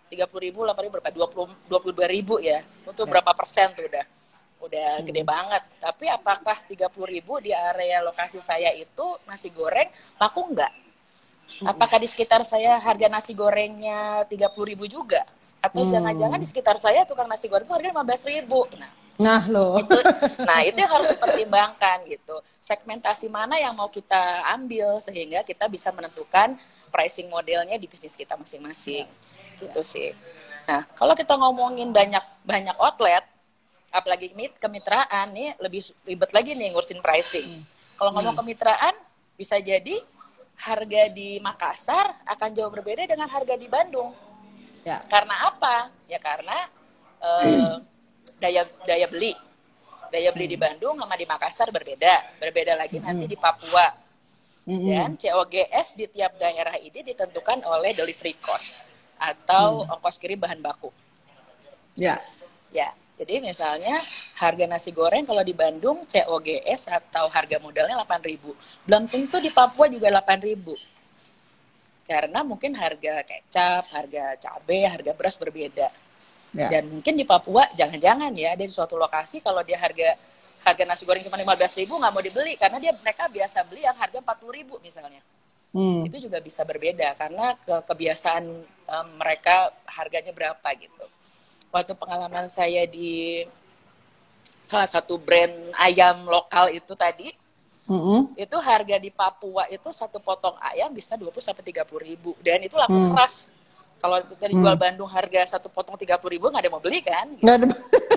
tiga puluh ribu, delapan ribu berapa? dua puluh, dua puluh dua ribu ya. Itu Ya. berapa persen tuh udah? Udah Hmm. gede banget. Tapi apakah tiga puluh ribu di area lokasi saya itu nasi goreng laku nggak? Apakah di sekitar saya harga nasi gorengnya tiga puluh ribu juga? Atau Hmm. jangan-jangan di sekitar saya tukang nasi goreng itu harganya lima belas ribu? Nah, Nah loh. itu, nah itu yang harus dipertimbangkan gitu. Segmentasi mana yang mau kita ambil sehingga kita bisa menentukan pricing modelnya di bisnis kita masing-masing. Gitu sih. Nah, kalau kita ngomongin banyak banyak outlet, apalagi mit kemitraan nih lebih ribet lagi nih ngurusin pricing. Kalau ngomong kemitraan bisa jadi harga di Makassar akan jauh berbeda dengan harga di Bandung. Ya. Karena apa? Ya karena eh, daya daya beli. Daya beli di Bandung sama di Makassar berbeda. Berbeda lagi nanti di Papua. Dan C O G S di tiap daerah ini ditentukan oleh delivery cost atau ongkos kirim bahan baku. Ya. Ya, jadi misalnya harga nasi goreng kalau di Bandung C O G S atau harga modalnya delapan ribu. Belum tentu di Papua juga delapan ribu. Karena mungkin harga kecap, harga cabai, harga beras berbeda. Ya. Dan mungkin di Papua jangan-jangan ya ada di suatu lokasi kalau dia harga harga nasi goreng cuma lima belas ribu nggak mau dibeli karena dia mereka biasa beli yang harga empat puluh ribu misalnya. Hmm. Itu juga bisa berbeda karena ke kebiasaan um, mereka harganya berapa gitu. Waktu pengalaman saya di salah satu brand ayam lokal itu tadi, mm-hmm. itu harga di Papua itu satu potong ayam bisa dua puluh sampai tiga puluh ribu dan itu laku mm. keras. Kalau kita dijual hmm. Bandung harga satu potong tiga puluh ribu nggak ada yang mau beli kan? Gitu. Nggak ada.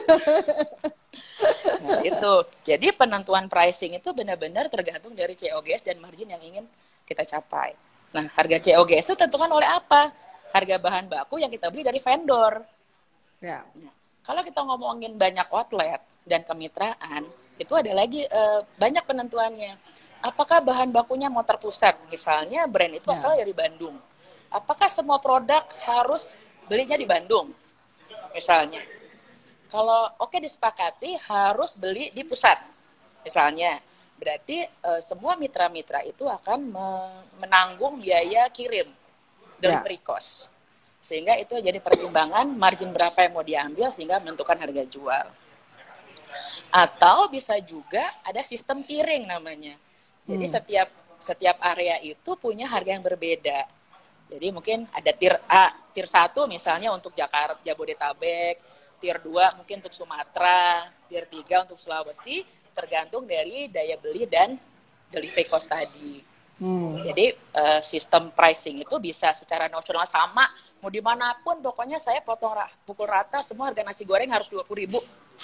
Nah, itu. Jadi penentuan pricing itu benar-benar tergantung dari C O G S dan margin yang ingin kita capai. Nah, harga C O G S itu tentukan oleh apa? Harga bahan baku yang kita beli dari vendor. Ya. Nah, kalau kita ngomongin banyak outlet dan kemitraan, itu ada lagi uh, banyak penentuannya. Apakah bahan bakunya mau terpusat? Misalnya brand itu ya. Asalnya dari Bandung. Apakah semua produk harus belinya di Bandung? Misalnya, kalau oke okay, disepakati harus beli di pusat. Misalnya, berarti e, semua mitra-mitra itu akan me- menanggung biaya kirim, delivery ya. Cost. Sehingga itu jadi pertimbangan margin berapa yang mau diambil hingga menentukan harga jual. Atau bisa juga ada sistem tiering namanya. Jadi hmm. setiap setiap area itu punya harga yang berbeda. Jadi mungkin ada tier A, tier satu misalnya untuk Jakarta, Jabodetabek, tier dua mungkin untuk Sumatera, tier tiga untuk Sulawesi, tergantung dari daya beli dan delivery cost tadi. Hmm. Jadi uh, sistem pricing itu bisa secara nasional sama, mau dimanapun pokoknya saya potong pukul rata semua harga nasi goreng harus dua puluh ribu.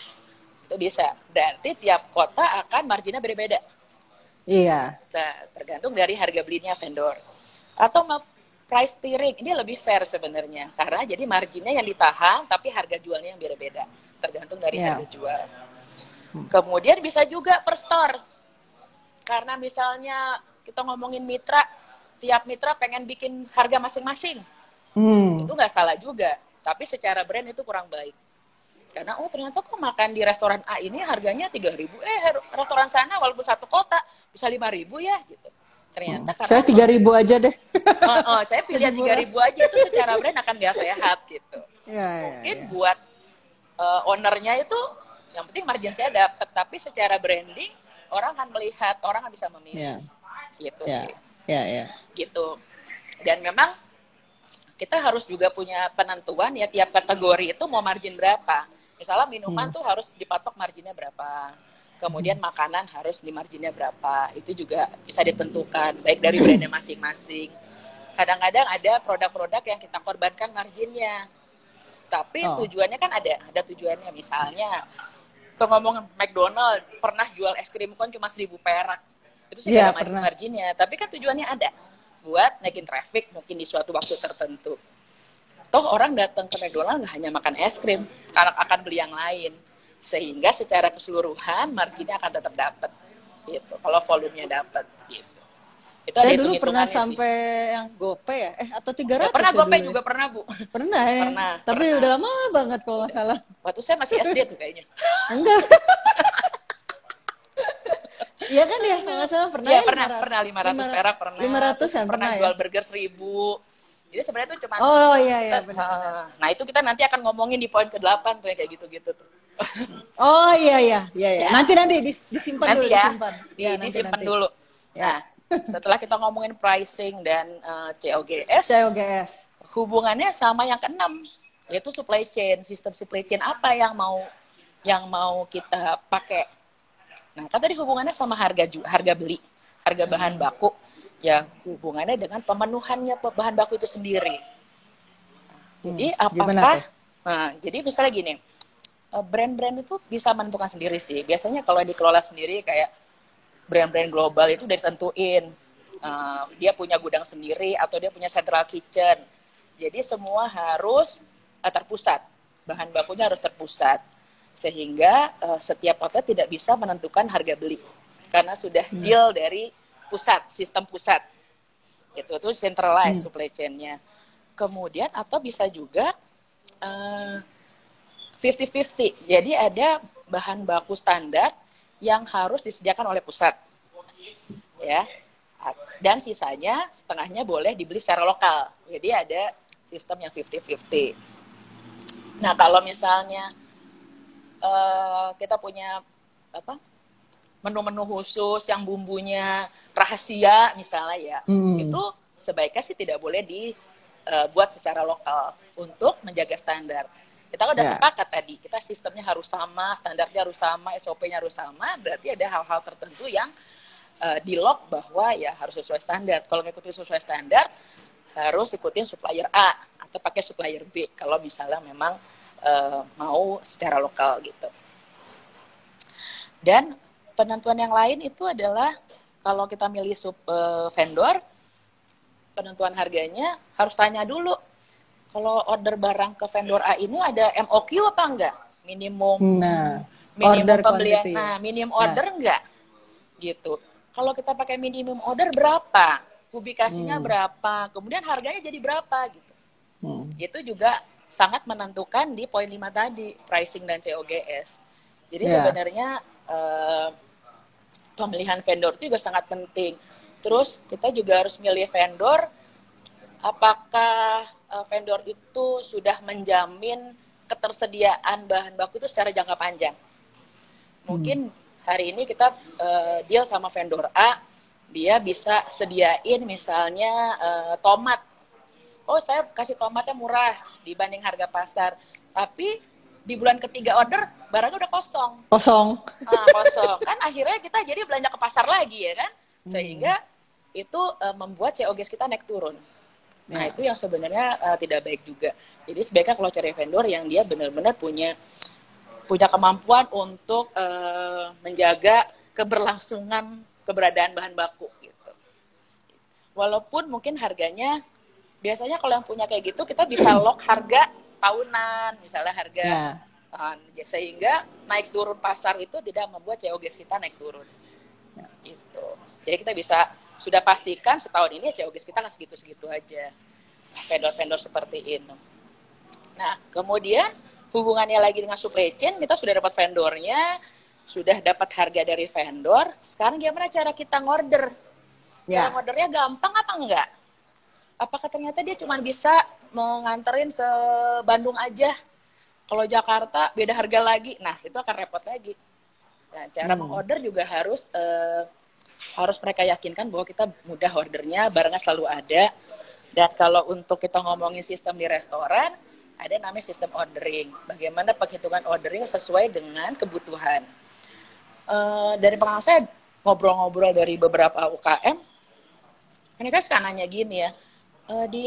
Itu bisa. Berarti tiap kota akan marginnya beda-beda. Iya. Nah, tergantung dari harga belinya vendor. Atau price tiering, ini lebih fair sebenarnya. Karena jadi marginnya yang ditahan, tapi harga jualnya yang beda-beda. Tergantung dari yeah. harga jual. Kemudian bisa juga per store. Karena misalnya kita ngomongin mitra, tiap mitra pengen bikin harga masing-masing. Hmm. Itu nggak salah juga. Tapi secara brand itu kurang baik. Karena, oh ternyata kok makan di restoran A ini harganya tiga ribu. Eh, restoran sana walaupun satu kota bisa lima ribu ya, gitu. Ternyata karena saya tiga ribu aja deh. Oh, oh saya pilih tiga ribu aja itu secara brand akan nggak sehat gitu. Ya, mungkin ya, ya. Buat uh, ownernya itu yang penting margin saya dapat, tapi secara branding orang akan melihat, orang akan bisa memilih. Ya. Gitu ya. Sih. Ya, ya. Gitu. Dan memang kita harus juga punya penentuan ya tiap kategori itu mau margin berapa. Misalnya minuman hmm. tuh harus dipatok marginnya berapa. Kemudian makanan harus di marginnya berapa, itu juga bisa ditentukan, baik dari brandnya masing-masing. Kadang-kadang ada produk-produk yang kita korbankan marginnya, tapi oh. tujuannya kan ada, ada tujuannya. Misalnya, kalau ngomong McDonald pernah jual es krim kon cuma seribu perak, itu sih yeah, ada margin marginnya, tapi kan tujuannya ada, buat naikin traffic mungkin di suatu waktu tertentu. Toh orang datang ke McDonald nggak hanya makan es krim, karena akan beli yang lain. Sehingga secara keseluruhan marginnya akan tetap dapat gitu kalau volumenya dapat gitu. Itu saya dulu pernah sampai sih. Yang GoPay ya eh atau tiga ratus ya, pernah ya GoPay ya? Juga pernah Bu pernah ya pernah, tapi pernah. Udah lama banget kalau nggak salah waktu saya masih S D tuh kayaknya. Enggak. Iya kan ya nggak salah pernah ya, pernah lima ratus, pernah lima ratus perak pernah lima ratus kan pernah pernah jual ya? Burger seribu Jadi sebenarnya itu cuma Oh iya iya benar. Nah, itu kita nanti akan ngomongin di poin kedelapan tuh yang kayak gitu-gitu tuh. Oh iya iya iya ya. Nanti nanti dis, disimpan Nanti dulu ya, disimpan. di, Ya, nanti disimpan nanti. dulu. Ya. Nah, setelah kita ngomongin pricing dan uh, C O G S, C O G S. hubungannya sama yang keenam, yaitu supply chain. Sistem supply chain apa yang mau yang mau kita pakai? Nah, kan tadi hubungannya sama harga harga beli, harga bahan baku. Ya, hubungannya dengan pemenuhannya bahan baku itu sendiri. Jadi hmm, apakah? Nah, jadi misalnya gini, brand-brand itu bisa menentukan sendiri sih. Biasanya kalau dikelola sendiri kayak brand-brand global itu udah ditentuin. Uh, dia punya gudang sendiri atau dia punya central kitchen. Jadi semua harus uh, terpusat. Bahan bakunya harus terpusat. Sehingga uh, setiap outlet tidak bisa menentukan harga beli. Karena sudah hmm. deal dari pusat, sistem pusat. Itu tuh centralized hmm. supply chain-nya. Kemudian atau bisa juga uh, fifty fifty. Jadi ada bahan baku standar yang harus disediakan oleh pusat. Ya. Dan sisanya setengahnya boleh dibeli secara lokal. Jadi ada sistem yang fifty fifty. Nah, kalau misalnya uh, kita punya apa? menu-menu khusus yang bumbunya rahasia misalnya ya, hmm. itu sebaiknya sih tidak boleh dibuat uh, secara lokal untuk menjaga standar. Kita udah yeah. sepakat tadi, kita sistemnya harus sama, standarnya harus sama, S O P-nya harus sama, berarti ada hal-hal tertentu yang uh, di-lock bahwa ya harus sesuai standar. Kalau nggak ikutin sesuai standar, harus ikutin supplier A atau pakai supplier B kalau misalnya memang uh, mau secara lokal gitu. Dan penentuan yang lain itu adalah kalau kita milih sub uh, vendor, penentuan harganya harus tanya dulu. Kalau order barang ke vendor A ini ada M O Q apa enggak? Minimum nah, minimum order pembelian. quantity. Nah, minimum order nah. enggak? Gitu. Kalau kita pakai minimum order berapa? Publikasinya hmm. berapa? Kemudian harganya jadi berapa gitu. Hmm. Itu juga sangat menentukan di poin lima tadi, pricing dan C O G S. Jadi yeah. sebenarnya uh, pemilihan vendor itu juga sangat penting. Terus kita juga harus milih vendor, apakah uh, vendor itu sudah menjamin ketersediaan bahan baku itu secara jangka panjang. Mungkin hari ini kita uh, deal sama vendor A, dia bisa sediain misalnya uh, tomat. Oh, saya kasih tomatnya murah dibanding harga pasar. Tapi di bulan ketiga order, barangnya udah kosong. Kosong. Nah, kosong. Kan akhirnya kita jadi belanja ke pasar lagi ya kan? Sehingga hmm. itu uh, membuat C O G S kita naik turun. Nah, ya. itu yang sebenarnya uh, tidak baik juga. Jadi sebaiknya kalau cari vendor yang dia benar-benar punya punya kemampuan untuk uh, menjaga keberlangsungan keberadaan bahan baku gitu. Walaupun mungkin harganya, biasanya kalau yang punya kayak gitu, kita bisa lock harga tahunan, misalnya harga, yeah. uh, sehingga naik turun pasar itu tidak membuat C O G S kita naik turun. Yeah. Gitu. Jadi kita bisa sudah pastikan setahun ini C O G S kita nggak segitu-segitu aja. Vendor-vendor seperti ini. Nah, kemudian hubungannya lagi dengan supply chain, kita sudah dapat vendornya, sudah dapat harga dari vendor. Sekarang gimana cara kita ngorder? Yeah. Cara ngordernya gampang apa enggak? Apakah ternyata dia cuma bisa menganterin se-Bandung aja? Kalau Jakarta beda harga lagi. Nah, itu akan repot lagi. Nah, cara hmm. mengorder juga harus uh, harus mereka yakinkan bahwa kita mudah ordernya, barangnya selalu ada. Dan kalau untuk kita ngomongin sistem di restoran, ada namanya sistem ordering. Bagaimana penghitungan ordering sesuai dengan kebutuhan. Uh, dari pengalaman saya ngobrol-ngobrol dari beberapa U K M, ini kan suka nanya gini ya, uh, di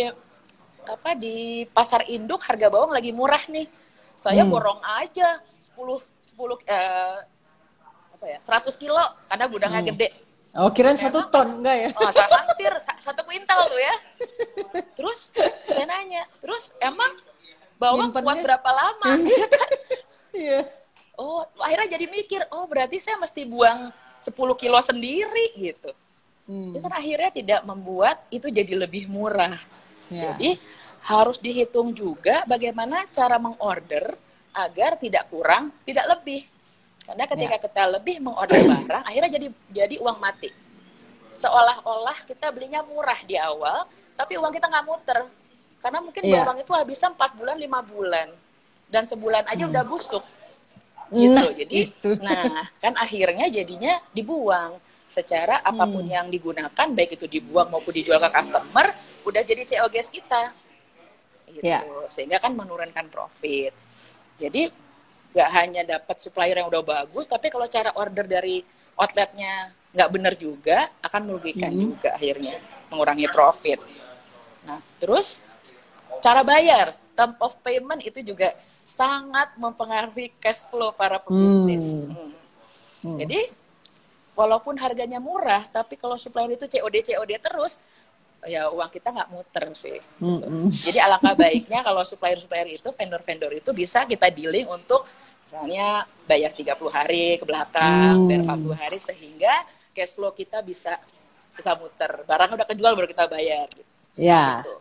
apa di pasar induk harga bawang lagi murah nih, saya hmm. borong aja sepuluh sepuluh uh, apa ya seratus kilo karena gudangnya hmm. gede. Oh, kirain satu ton enggak ya? Oh, hampir satu kuintal tuh ya. Terus saya nanya, terus emang bawang kuat berapa lama? Iya. Oh, akhirnya jadi mikir, oh berarti saya mesti buang sepuluh kilo sendiri gitu. Hmm. Itu kan akhirnya tidak membuat itu jadi lebih murah. Yeah. Jadi harus dihitung juga bagaimana cara mengorder agar tidak kurang, tidak lebih. Karena ketika yeah. kita lebih mengorder barang, akhirnya jadi jadi uang mati. Seolah-olah kita belinya murah di awal, tapi uang kita nggak muter. Karena mungkin Iya. bawang itu habisnya empat bulan, lima bulan. Dan sebulan aja Hmm. udah busuk. Gitu. Nah, Jadi, itu. nah kan akhirnya jadinya dibuang. Secara apapun Hmm. yang digunakan, baik itu dibuang maupun dijual ke customer, udah jadi C O G S kita. Gitu. Ya. Sehingga kan menurunkan profit. Jadi nggak hanya dapat supplier yang udah bagus, tapi kalau cara order dari outletnya nggak benar juga, akan merugikan Hmm. juga akhirnya, mengurangi profit. Nah, terus cara bayar, term of payment itu juga sangat mempengaruhi cash flow para pebisnis. Hmm. Hmm. Hmm. Jadi, walaupun harganya murah, tapi kalau supplier itu C O D C O D terus, ya uang kita nggak muter sih. Hmm. Jadi alangkah baiknya kalau supplier-supplier itu, vendor-vendor itu bisa kita dealing untuk misalnya bayar tiga puluh hari ke belakang, Hmm. bayar empat puluh hari, sehingga cash flow kita bisa bisa muter. Barang udah kejual baru kita bayar. Gitu. Ya. Gitu.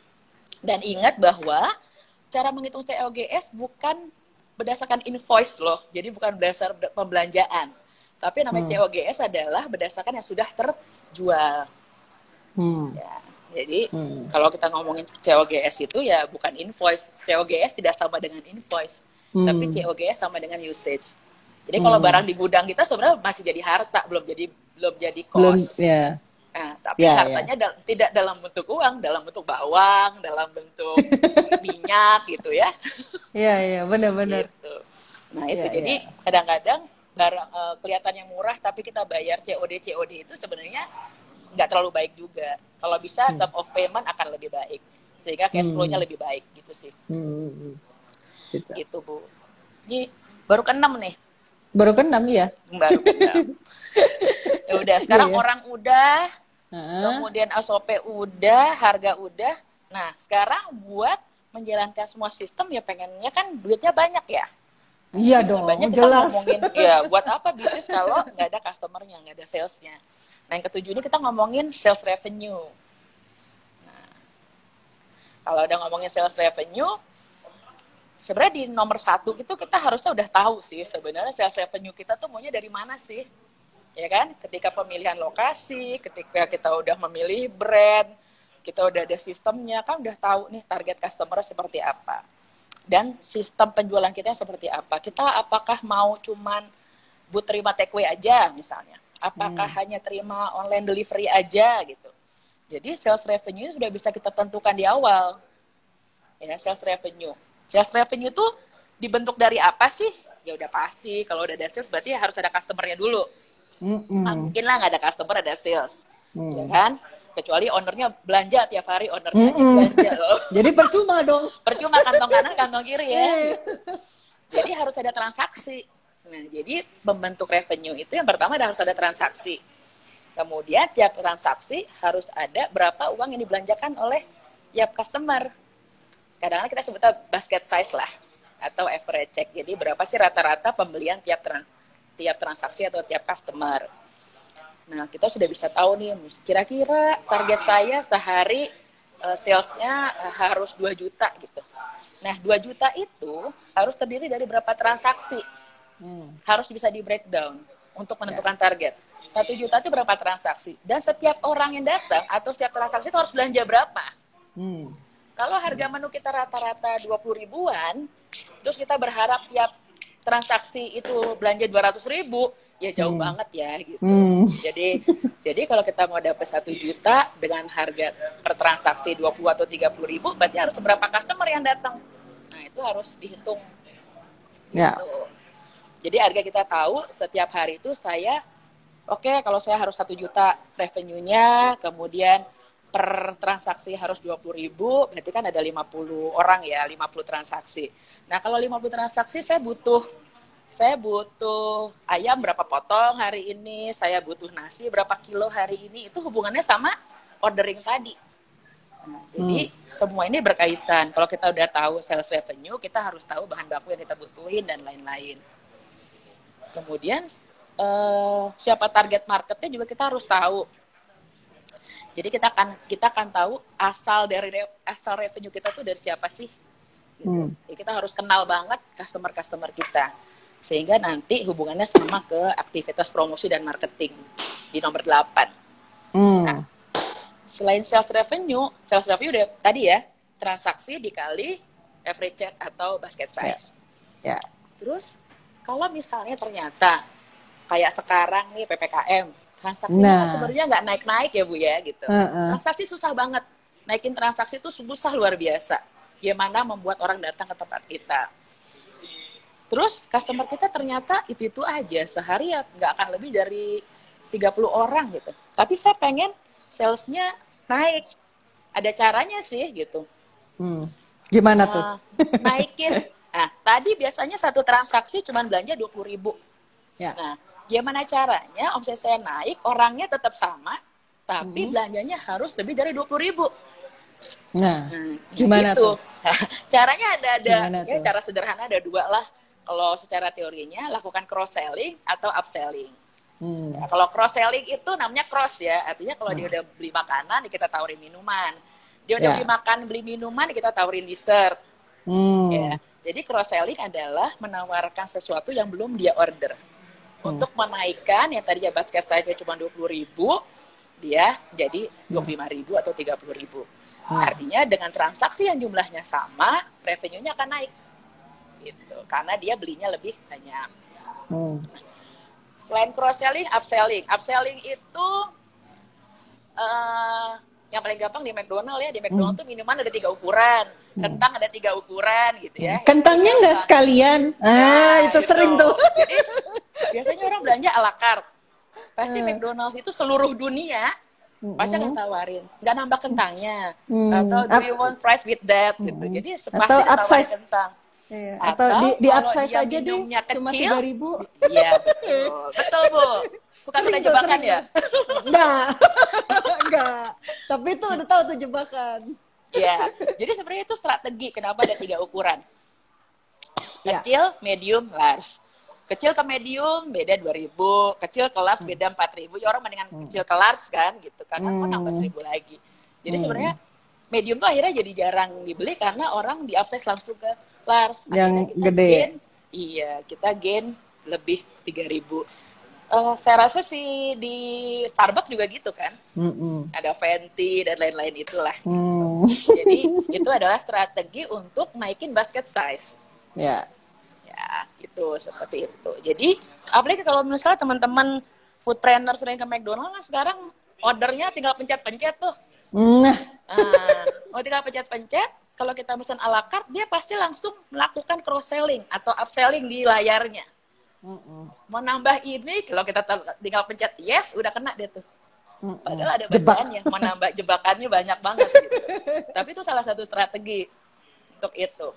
Dan ingat bahwa cara menghitung C O G S bukan berdasarkan invoice loh, jadi bukan berdasar pembelanjaan. Tapi namanya Hmm. C O G S adalah berdasarkan yang sudah terjual. Hmm. Ya, jadi Hmm. kalau kita ngomongin C O G S itu ya bukan invoice. C O G S tidak sama dengan invoice, Hmm. tapi C O G S sama dengan usage. Jadi kalau Hmm. barang di gudang kita sebenarnya masih jadi harta, belum jadi belum jadi Belum, cost. ya. Nah, tapi Ya, hartanya dal- tidak dalam bentuk uang, dalam bentuk bawang, dalam bentuk minyak gitu ya. Iya, iya, benar-benar. Gitu. Nah itu Ya, jadi ya. kadang-kadang barang eh, kelihatannya murah tapi kita bayar C O D C O D itu sebenarnya nggak terlalu baik juga. Kalau bisa Hmm. term of payment akan lebih baik sehingga cash flow-nya Hmm. lebih baik gitu sih. Hmm. Hmm. Gitu. Gitu Bu. Ini baru keenam nih, Baru keenam ya? baru keenam. Ya udah sekarang Iya, iya. orang udah, Heeh. kemudian S O P udah, harga udah. Nah sekarang buat menjalankan semua sistem ya pengennya kan duitnya banyak ya. Iya Duitnya dong, banyak kita jelas. ngomongin ya buat apa bisnis kalau nggak ada customernya, nggak ada salesnya. Nah yang ketujuh ini kita ngomongin sales revenue. Nah, kalau udah ngomongin sales revenue, sebenarnya di nomor satu itu kita harusnya udah tahu sih sebenarnya sales revenue kita tuh maunya dari mana sih, ya kan? Ketika pemilihan lokasi, ketika kita udah memilih brand, kita udah ada sistemnya, kan udah tahu nih target customer seperti apa. Dan sistem penjualan kita seperti apa. Kita apakah mau cuman bu terima take away aja misalnya. Apakah hmm. hanya terima online delivery aja gitu. Jadi sales revenue sudah bisa kita tentukan di awal. Ya, sales revenue. Sales revenue itu dibentuk dari apa sih? Ya udah pasti kalau udah ada sales berarti harus ada customer-nya dulu. Mm-mm. Nah, mungkin lah nggak ada customer ada sales. Mm. Ya kan? Kecuali ownernya belanja tiap hari, ownernya aja Mm-mm. belanja loh. Jadi percuma dong. Percuma kantong kanan, kantong kiri ya. Jadi harus ada transaksi. Nah, jadi membentuk revenue itu yang pertama harus ada transaksi. Kemudian tiap transaksi harus ada berapa uang yang dibelanjakan oleh tiap customer. Kadang-kadang kita sebutnya basket size lah atau average check. Jadi berapa sih rata-rata pembelian tiap tran- tiap transaksi atau tiap customer. Nah, kita sudah bisa tahu nih, kira-kira target saya sehari uh, salesnya uh, harus dua juta gitu. Nah, dua juta itu harus terdiri dari berapa transaksi. Hmm. Harus bisa di breakdown untuk menentukan ya. Target. Satu juta itu berapa transaksi. Dan setiap orang yang datang atau setiap transaksi itu harus belanja berapa. Hmm. Kalau harga menu kita rata-rata dua puluh ribuan, terus kita berharap tiap transaksi itu belanja dua ratus ribu, ya jauh hmm. banget ya gitu. Hmm. Jadi jadi kalau kita mau dapat satu juta dengan harga per transaksi dua puluh atau tiga puluh ribu, berarti harus berapa customer yang datang. Nah, itu harus dihitung. Ya. Gitu. Jadi harga kita tahu setiap hari itu saya oke okay, kalau saya harus satu juta revenue-nya, kemudian per transaksi harus dua puluh ribu, berarti kan ada lima puluh orang ya, lima puluh transaksi. Nah, kalau lima puluh transaksi saya butuh Saya butuh ayam berapa potong hari ini, saya butuh nasi berapa kilo hari ini, itu hubungannya sama ordering tadi. Nah, jadi hmm. semua ini berkaitan. Kalau kita udah tahu sales revenue, kita harus tahu bahan baku yang kita butuhin dan lain-lain. Kemudian uh, siapa target marketnya juga kita harus tahu. Jadi kita akan kita akan tahu asal dari asal revenue kita tuh dari siapa sih. Gitu. Hmm. Jadi kita harus kenal banget customer-customer kita. Sehingga nanti hubungannya sama ke aktivitas promosi dan marketing di nomor delapan. Hmm. Nah, selain sales revenue, sales revenue udah tadi ya, transaksi dikali average check atau basket size. Ya. Yeah. Yeah. Terus kalau misalnya ternyata kayak sekarang nih P P K M, transaksinya nah. sebenarnya nggak naik-naik ya Bu ya gitu. Uh-uh. Transaksi susah banget. Naikin transaksi itu susah luar biasa. Gimana membuat orang datang ke tempat kita. Terus customer kita ternyata itu-itu aja. Sehari ya nggak akan lebih dari tiga puluh orang gitu. Tapi saya pengen salesnya naik. Ada caranya sih gitu. Hmm. Gimana tuh? Uh, naikin. Nah, tadi biasanya satu transaksi cuma belanja dua puluh ribu. Ya. Nah, gimana caranya omset saya naik, orangnya tetap sama, tapi hmm. belanjanya harus lebih dari dua puluh ribu. Nah, nah gimana gitu. Tuh? Caranya ada-ada, ya cara sederhana ada dua lah. Kalau secara teorinya, lakukan cross-selling atau upselling. Hmm. Nah, kalau cross-selling itu namanya cross ya, artinya kalau hmm. dia udah beli makanan, kita tawarin minuman. Dia udah ya. beli makan, beli minuman, kita tawarin dessert. Hmm. Ya. Jadi cross-selling adalah menawarkan sesuatu yang belum dia order. Untuk menaikkan yang tadinya basket saja cuma dua puluh ribu, dia jadi dua puluh lima ribu atau tiga puluh ribu. Hmm. Artinya dengan transaksi yang jumlahnya sama, revenue-nya akan naik. Gitu. Karena dia belinya lebih banyak. Hmm. Selain cross-selling, upselling. Upselling itu uh, yang paling gampang di McDonald ya. Di McDonald hmm. tuh minuman ada tiga ukuran. Kentang ada tiga ukuran gitu ya. Kentangnya nggak sekalian. Ah, nah, itu gitu. Sering tuh. Jadi biasanya orang belanja a la carte. Pasti uh. McDonald's itu seluruh dunia mm-hmm. pasti akan tawarin. Nggak nambah kentangnya. Mm. Atau do you want fries with that? Gitu. Mm. Jadi pasti tawarin kentang. Iya. Atau, Atau di, di upsize aja deh, cuma tiga ribu. Iya, betul. Betul, Bu. Suka kena jebakan ya? Enggak. Enggak. Tapi itu udah tahu tuh jebakan. Ya, jadi sebenarnya itu strategi kenapa ada tiga ukuran. Kecil, ya. medium, large. Kecil ke medium beda dua ribu, kecil ke large beda empat ribu. Ya orang mendingan hmm. kecil ke large kan gitu, karena mau hmm. nambah seribu lagi. Jadi hmm. sebenarnya medium tuh akhirnya jadi jarang dibeli karena orang di upsize langsung ke large. Yang gede. Gain, iya, kita gain lebih tiga ribu. Uh, saya rasa sih di Starbucks juga gitu kan, mm-mm. ada Venti dan lain-lain itulah. Mm. Jadi itu adalah strategi untuk naikin basket size. Ya, yeah. ya itu seperti itu. Jadi apalagi kalau misalnya teman-teman food trainer sering ke McDonald, kan sekarang ordernya tinggal pencet-pencet tuh. Mm. Nah, mau tinggal pencet-pencet. Kalau kita pesan a la carte, dia pasti langsung melakukan cross selling atau upselling di layarnya. Mm-mm. Mau nambah ini, kalau kita tinggal pencet yes, udah kena deh tuh. Mm-mm. Padahal ada bacaannya, mau nambah jebakannya banyak banget gitu. Tapi itu salah satu strategi untuk itu.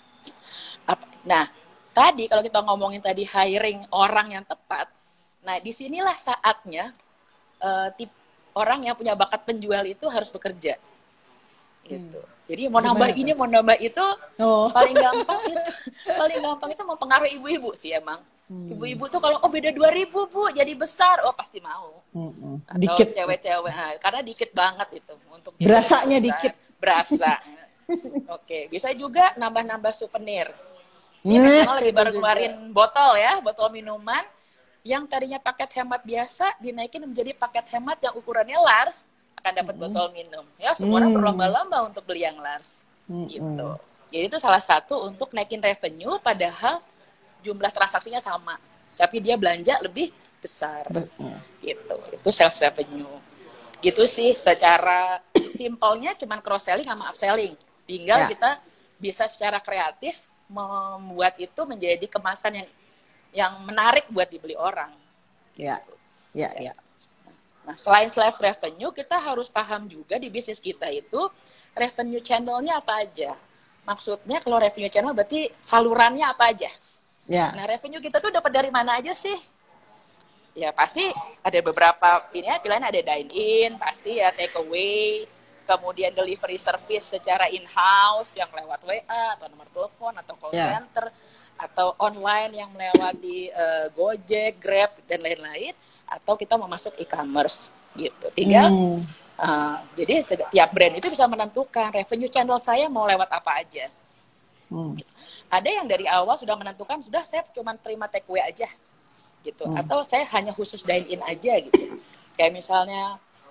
Nah, tadi kalau kita ngomongin tadi hiring orang yang tepat, nah disinilah saatnya uh, tip, orang yang punya bakat penjual itu harus bekerja. Gitu. Hmm. Jadi mau nambah Gimana, ini, mau nambah itu, oh. paling gampang itu, paling gampang itu mempengaruhi ibu-ibu sih emang. Hmm. Ibu-ibu tuh kalau oh beda dua ribu Bu, jadi besar, oh pasti mau. Hmm. Atau dikit. Cewek-cewek, nah, karena dikit banget itu untuk berasanya dikit. Berasa. Oke, bisa juga nambah-nambah souvenir. Ini nah, lagi baru keluarin botol ya, botol minuman yang tadinya paket hemat biasa dinaikin menjadi paket hemat yang ukurannya large. Akan dapat mm-hmm. botol minum. Ya, semua orang mm. berlomba-lomba untuk beli yang large. Mm-hmm. Gitu. Jadi itu salah satu untuk naikin revenue padahal jumlah transaksinya sama. Tapi dia belanja lebih besar. Mm. Gitu. Itu sales revenue. Gitu sih secara simpelnya cuman cross selling sama upselling. Tinggal yeah. kita bisa secara kreatif membuat itu menjadi kemasan yang yang menarik buat dibeli orang. Ya. Ya, ya. Nah, selain sales revenue, kita harus paham juga di bisnis kita itu revenue channel-nya apa aja. Maksudnya kalau revenue channel berarti salurannya apa aja. Ya. Nah, revenue kita tuh dapat dari mana aja sih? Ya, pasti ada beberapa pilihan. Pilihan ada dine-in, pasti ya take away, kemudian delivery service secara in-house yang lewat W A atau nomor telepon atau call yeah. center, atau online yang melewati uh, Gojek, Grab, dan lain-lain. Atau kita mau masuk e-commerce gitu. Tinggal hmm. uh, jadi setiap brand itu bisa menentukan revenue channel saya mau lewat apa aja. Hmm. Gitu. Ada yang dari awal sudah menentukan sudah saya cuma terima take away aja gitu. Hmm. Atau saya hanya khusus dine in aja gitu. Kayak misalnya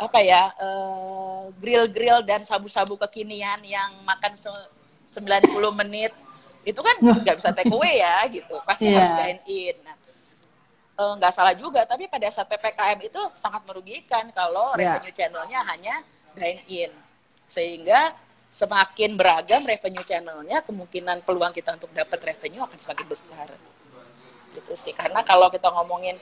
apa ya, uh, grill-grill dan sabu-sabu kekinian yang makan se- sembilan puluh menit itu kan nggak bisa take away ya gitu, pasti yeah. harus dine in. Nah, nggak uh, salah juga, tapi pada saat P P K M itu sangat merugikan kalau yeah. revenue channelnya hanya dine in, sehingga semakin beragam revenue channelnya, kemungkinan peluang kita untuk dapat revenue akan semakin besar gitu sih. Karena kalau kita ngomongin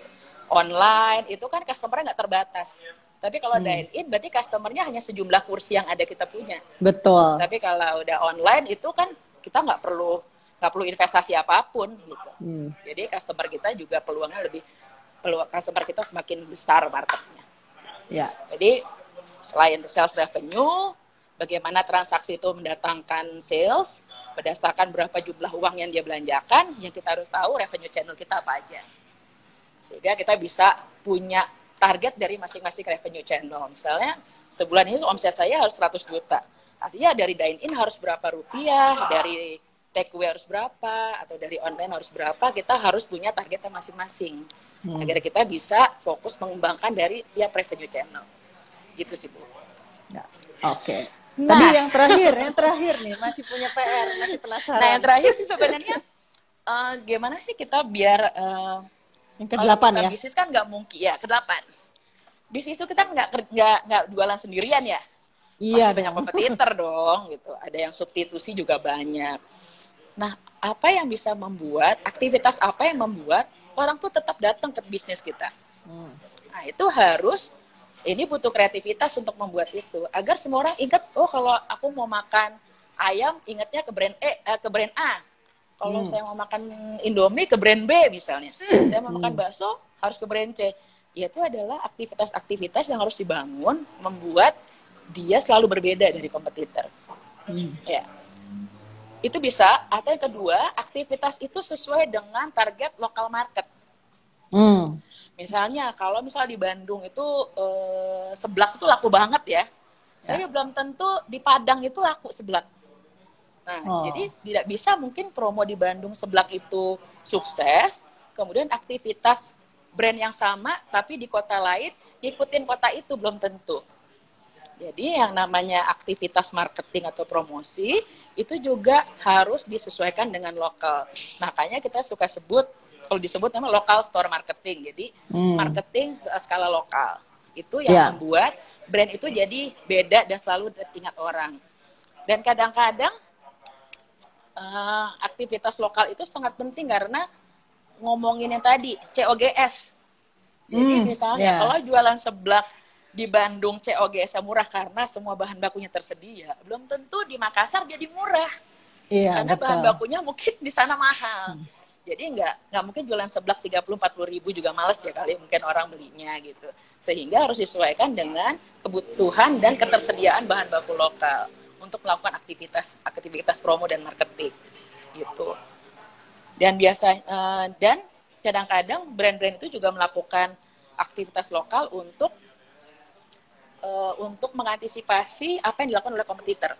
online itu kan customer-nya nggak terbatas. Tapi kalau hmm. dine-in berarti customer-nya hanya sejumlah kursi yang ada kita punya. Betul. Tapi kalau udah online itu kan kita nggak perlu nggak perlu investasi apapun gitu. Hmm. Jadi customer kita juga peluangnya lebih peluang customer kita semakin besar marketnya. Ya. Jadi selain sales revenue, bagaimana transaksi itu mendatangkan sales berdasarkan berapa jumlah uang yang dia belanjakan, yang kita harus tahu revenue channel kita apa aja. Sehingga kita bisa punya target dari masing-masing revenue channel. Misalnya, sebulan ini omset saya harus seratus juta. Artinya dari dine-in harus berapa rupiah, dari take away harus berapa, atau dari online harus berapa, kita harus punya targetnya masing-masing. Hmm. Agar kita bisa fokus mengembangkan dari tiap revenue channel. Gitu sih, Bu. Ya. Oke. Okay. Nah. Tadi yang terakhir, yang terakhir nih, masih punya P R, masih penasaran. Nah, yang terakhir sih sebenarnya, uh, gimana sih kita biar... Uh, Yang kedelapan ya? Bisnis kan nggak mungkin, ya kedelapan. Bisnis itu kita nggak nggak nggak jualan sendirian ya. Iya. Masih banyak kompetitor dong, gitu. Ada yang substitusi juga banyak. Nah, apa yang bisa membuat, aktivitas apa yang membuat orang tuh tetap datang ke bisnis kita? Hmm. Nah, itu harus, ini butuh kreativitas untuk membuat itu. Agar semua orang ingat, oh kalau aku mau makan ayam, ingatnya ke brand E, eh, ke brand A. Kalau hmm. saya mau makan Indomie ke brand B misalnya, hmm. saya mau makan bakso harus ke brand C. Ya, itu adalah aktivitas-aktivitas yang harus dibangun membuat dia selalu berbeda dari kompetitor. Hmm. Ya, itu bisa. Atau yang kedua, aktivitas itu sesuai dengan target lokal market. Hmm. Misalnya kalau misalnya di Bandung itu eh, seblak itu laku banget ya, ya. Tapi belum tentu di Padang itu laku seblak. Nah, oh. jadi tidak bisa mungkin promo di Bandung seblak itu sukses, kemudian aktivitas brand yang sama, tapi di kota lain ngikutin kota itu belum tentu. Jadi yang namanya aktivitas marketing atau promosi, itu juga harus disesuaikan dengan lokal. Makanya kita suka sebut, kalau disebut namanya local store marketing. Jadi hmm. marketing skala lokal. Itu yang yeah. membuat brand itu jadi beda dan selalu diingat orang. Dan kadang-kadang, Uh, aktivitas lokal itu sangat penting karena ngomongin yang tadi C O G S. Jadi mm, misalnya yeah. kalau jualan seblak di Bandung C O G S murah karena semua bahan bakunya tersedia, belum tentu di Makassar jadi murah. Yeah, karena betul. Bahan bakunya mungkin di sana mahal. Hmm. Jadi nggak nggak mungkin jualan seblak tiga puluh sampai empat puluh ribu juga males ya kali mungkin orang belinya gitu. Sehingga harus disesuaikan dengan kebutuhan dan ketersediaan bahan baku lokal untuk melakukan aktivitas aktivitas promo dan marketing gitu. Dan biasa uh, dan kadang-kadang brand-brand itu juga melakukan aktivitas lokal untuk uh, untuk mengantisipasi apa yang dilakukan oleh kompetitor.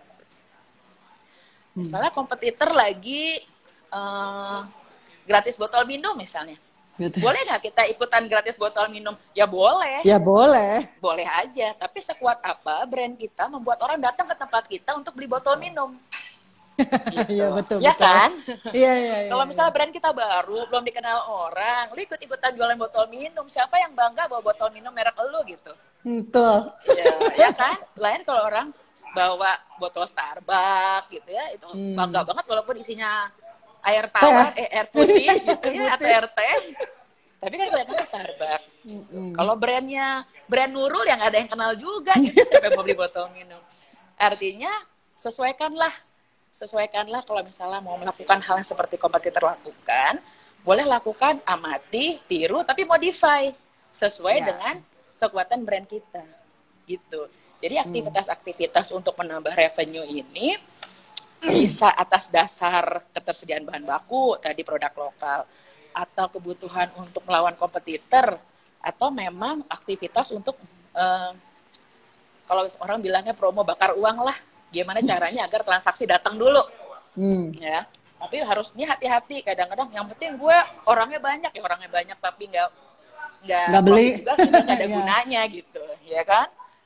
Misalnya kompetitor lagi uh, gratis botol minum misalnya. Gitu. Boleh nggak kita ikutan gratis botol minum? Ya boleh. Ya boleh. Boleh aja. Tapi sekuat apa brand kita membuat orang datang ke tempat kita untuk beli botol minum? Gitu. Iya betul. Ya betul. kan? Iya iya. Kalau ya, misalnya ya. brand kita baru, belum dikenal orang, lu ikut-ikutan jualan botol minum, siapa yang bangga bawa botol minum merek lu gitu? Betul. Ya, ya kan? Lain kalau orang bawa botol Starbucks gitu ya, itu hmm. bangga banget walaupun isinya air tawar, eh, air putih gitu ya, atau air teh. Tapi kan kelihatannya Starbucks. Mm-hmm. Kalau brandnya brand Nurul yang ada yang kenal juga, gitu siapa yang mau beli botol minum. Artinya sesuaikanlah, sesuaikanlah kalau misalnya mau melakukan hal yang seperti kompetitor lakukan, boleh lakukan amati, tiru, tapi modify sesuai ya. Dengan kekuatan brand kita, gitu. Jadi aktivitas-aktivitas untuk menambah revenue ini bisa atas dasar ketersediaan bahan baku, tadi produk lokal, atau kebutuhan untuk melawan kompetitor, atau memang aktivitas untuk uh, kalau orang bilangnya promo bakar uang lah, gimana caranya agar transaksi datang dulu, hmm. ya. Tapi harusnya hati-hati, kadang-kadang yang penting gue orangnya banyak ya orangnya banyak tapi nggak nggak beli juga sih nggak ada gunanya gitu, ya kan?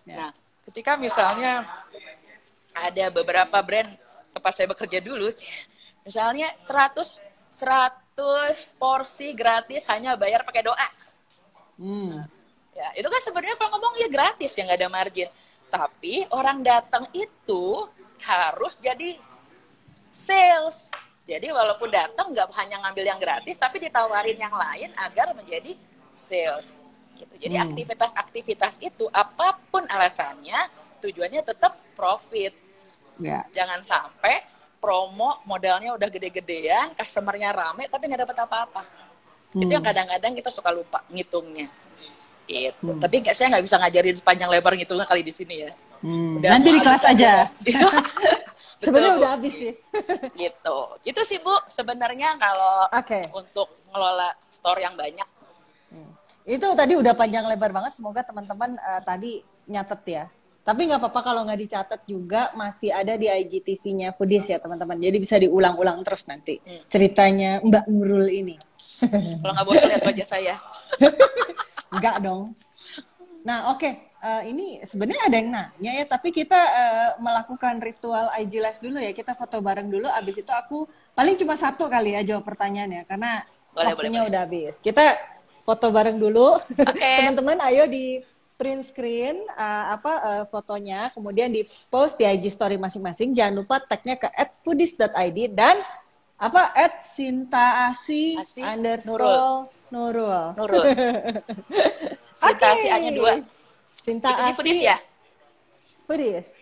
Ya. Nah, ketika misalnya ada beberapa brand tempat saya bekerja dulu, misalnya seratus seratus porsi gratis hanya bayar pakai doa. Hmm. Ya, itu kan sebenarnya kalau ngomong ya gratis ya nggak ada margin. Tapi orang datang itu harus jadi sales. Jadi walaupun datang nggak hanya ngambil yang gratis, tapi ditawarin yang lain agar menjadi sales. Gitu. Jadi Hmm. aktivitas-aktivitas itu apapun alasannya, tujuannya tetap profit. Ya. Jangan sampai promo modalnya udah gede-gedean, customernya rame, tapi nggak dapat apa-apa. Hmm. Itu yang kadang-kadang kita suka lupa ngitungnya. Gitu. Hmm. Tapi nggak, saya nggak bisa ngajarin panjang lebar ngitungnya kali di sini ya. Hmm. Udah Nanti mau di kelas habis aja. Sebenarnya Betul, udah Bu. habis sih. Gitu. Itu sih Bu sebenarnya kalau Oke. untuk ngelola store yang banyak. Hmm. Itu tadi udah panjang lebar banget. Semoga teman-teman uh, tadi nyatet ya. Tapi nggak apa-apa kalau nggak dicatat juga, masih ada di I G T V-nya Foodies ya teman-teman. Jadi bisa diulang-ulang terus nanti hmm. ceritanya Mbak Nurul ini. Kalau nggak bosan lihat wajah saya. Enggak dong. Nah oke, okay. uh, ini sebenarnya ada yang nanya ya, tapi kita uh, melakukan ritual I G Live dulu ya. Kita foto bareng dulu, abis itu aku paling cuma satu kali ya jawab pertanyaannya, karena boleh, waktunya boleh, udah boleh. habis. Kita foto bareng dulu. Okay. Teman-teman ayo di print screen uh, apa uh, fotonya, kemudian di post di I G story masing-masing. Jangan lupa tagnya ke at foodies dot i d dan apa at sintaasi underscore Nurul. Nurul. Sintaasi okay. A-nya dua. Sintaasi Foodies ya? Foodies.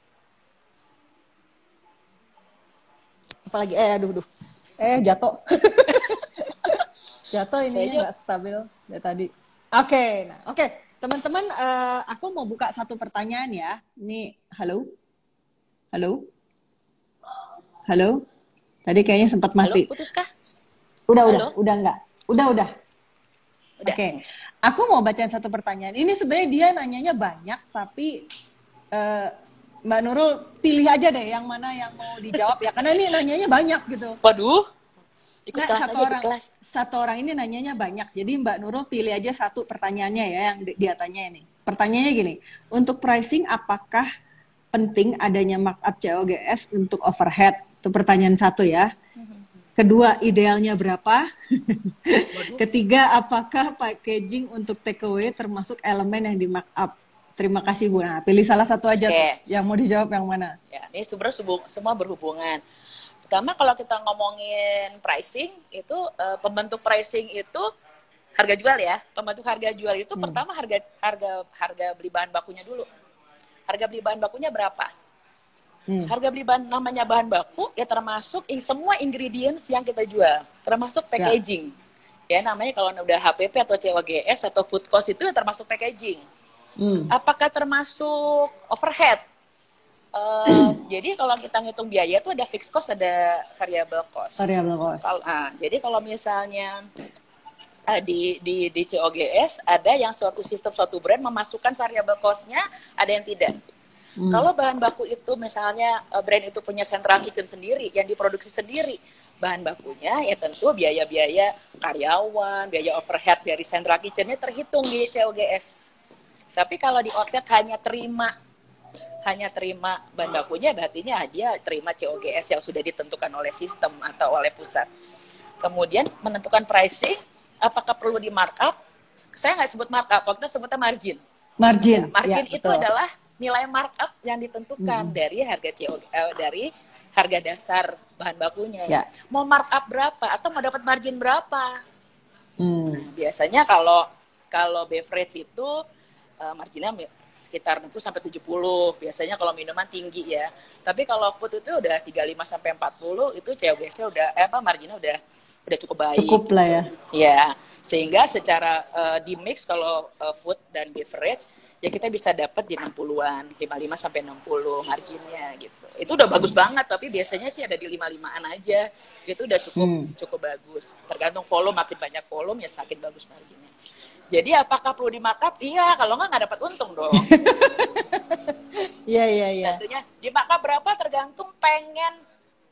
Apalagi eh aduh aduh. Eh jatuh. Jatuh ininya nggak stabil dari tadi. Oke, okay, nah oke. Okay. Teman-teman, uh, aku mau buka satu pertanyaan ya. Nih, halo? Halo? Halo? Tadi kayaknya sempat mati. Halo, putuskah? Udah, halo? udah. Udah enggak? Udah, udah. Oke. Okay. Aku mau bacain satu pertanyaan. Ini sebenarnya dia nanyanya banyak, tapi uh, Mbak Nurul pilih aja deh yang mana yang mau dijawab ya. Karena ini nanyanya banyak gitu. Waduh. Ikut nah, kelas satu aja, orang, kelas. Satu orang ini nanyanya banyak. Jadi Mbak Nurul pilih aja satu pertanyaannya ya yang dia tanya ini. Pertanyaannya gini, untuk pricing apakah penting adanya markup C O G S untuk overhead? Itu pertanyaan satu ya. Kedua, idealnya berapa? Ketiga, apakah packaging untuk takeaway termasuk elemen yang di markup? Terima kasih Bu. Nah, pilih salah satu aja okay. tuh, yang mau dijawab yang mana? Ya, ini sebenarnya semua berhubungan. Pertama kalau kita ngomongin pricing itu uh, pembentuk pricing itu harga jual ya. Pembentuk harga jual itu hmm. pertama harga harga harga beli bahan bakunya dulu. Harga beli bahan bakunya berapa? Hmm. Harga beli bahan namanya bahan baku ya termasuk in, semua ingredients yang kita jual, termasuk packaging. Ya, ya namanya kalau udah H P P atau C O G S atau food cost itu ya termasuk packaging. Hmm. Apakah termasuk overhead? Uh, jadi kalau kita ngitung biaya tuh ada fixed cost, ada variable cost. Variable cost. Kalo, uh, jadi kalau misalnya uh, di, di di C O G S ada yang suatu sistem suatu brand memasukkan variable cost-nya, ada yang tidak. Hmm. Kalau bahan baku itu misalnya uh, brand itu punya central kitchen sendiri yang diproduksi sendiri, bahan bakunya ya tentu biaya-biaya karyawan, biaya overhead dari central kitchen-nya terhitung di C O G S. Tapi kalau di outlet hanya terima hanya terima bahan bakunya, berarti dia terima C O G S yang sudah ditentukan oleh sistem atau oleh pusat. Kemudian menentukan pricing, apakah perlu di markup? Saya nggak sebut markup, kita sebutnya margin. Margin. Margin ya, itu betul. adalah nilai markup yang ditentukan hmm. dari harga C O G S, eh, dari harga dasar bahan bakunya. Ya. Mau markup berapa atau mau dapat margin berapa? Hmm. Nah, biasanya kalau kalau beverage itu uh, marginnya sekitar enam puluh sampai tujuh puluh, biasanya kalau minuman tinggi ya. Tapi kalau food itu udah tiga puluh lima sampai empat puluh, itu C O G S-nya udah eh, apa marginnya udah udah cukup baik. Cukup lah ya. Ya, sehingga secara uh, di mix kalau uh, food dan beverage ya kita bisa dapat di enam puluhan, lima puluh lima sampai enam puluh marginnya gitu. Itu udah bagus banget, tapi biasanya sih ada di lima puluh limaan aja. Itu udah cukup hmm. cukup bagus. Tergantung volume, makin banyak volume ya semakin bagus marginnya. Jadi apakah perlu di markup? Iya, kalau nggak nggak dapat untung dong. Iya, iya, iya. Tentunya di markup berapa tergantung pengen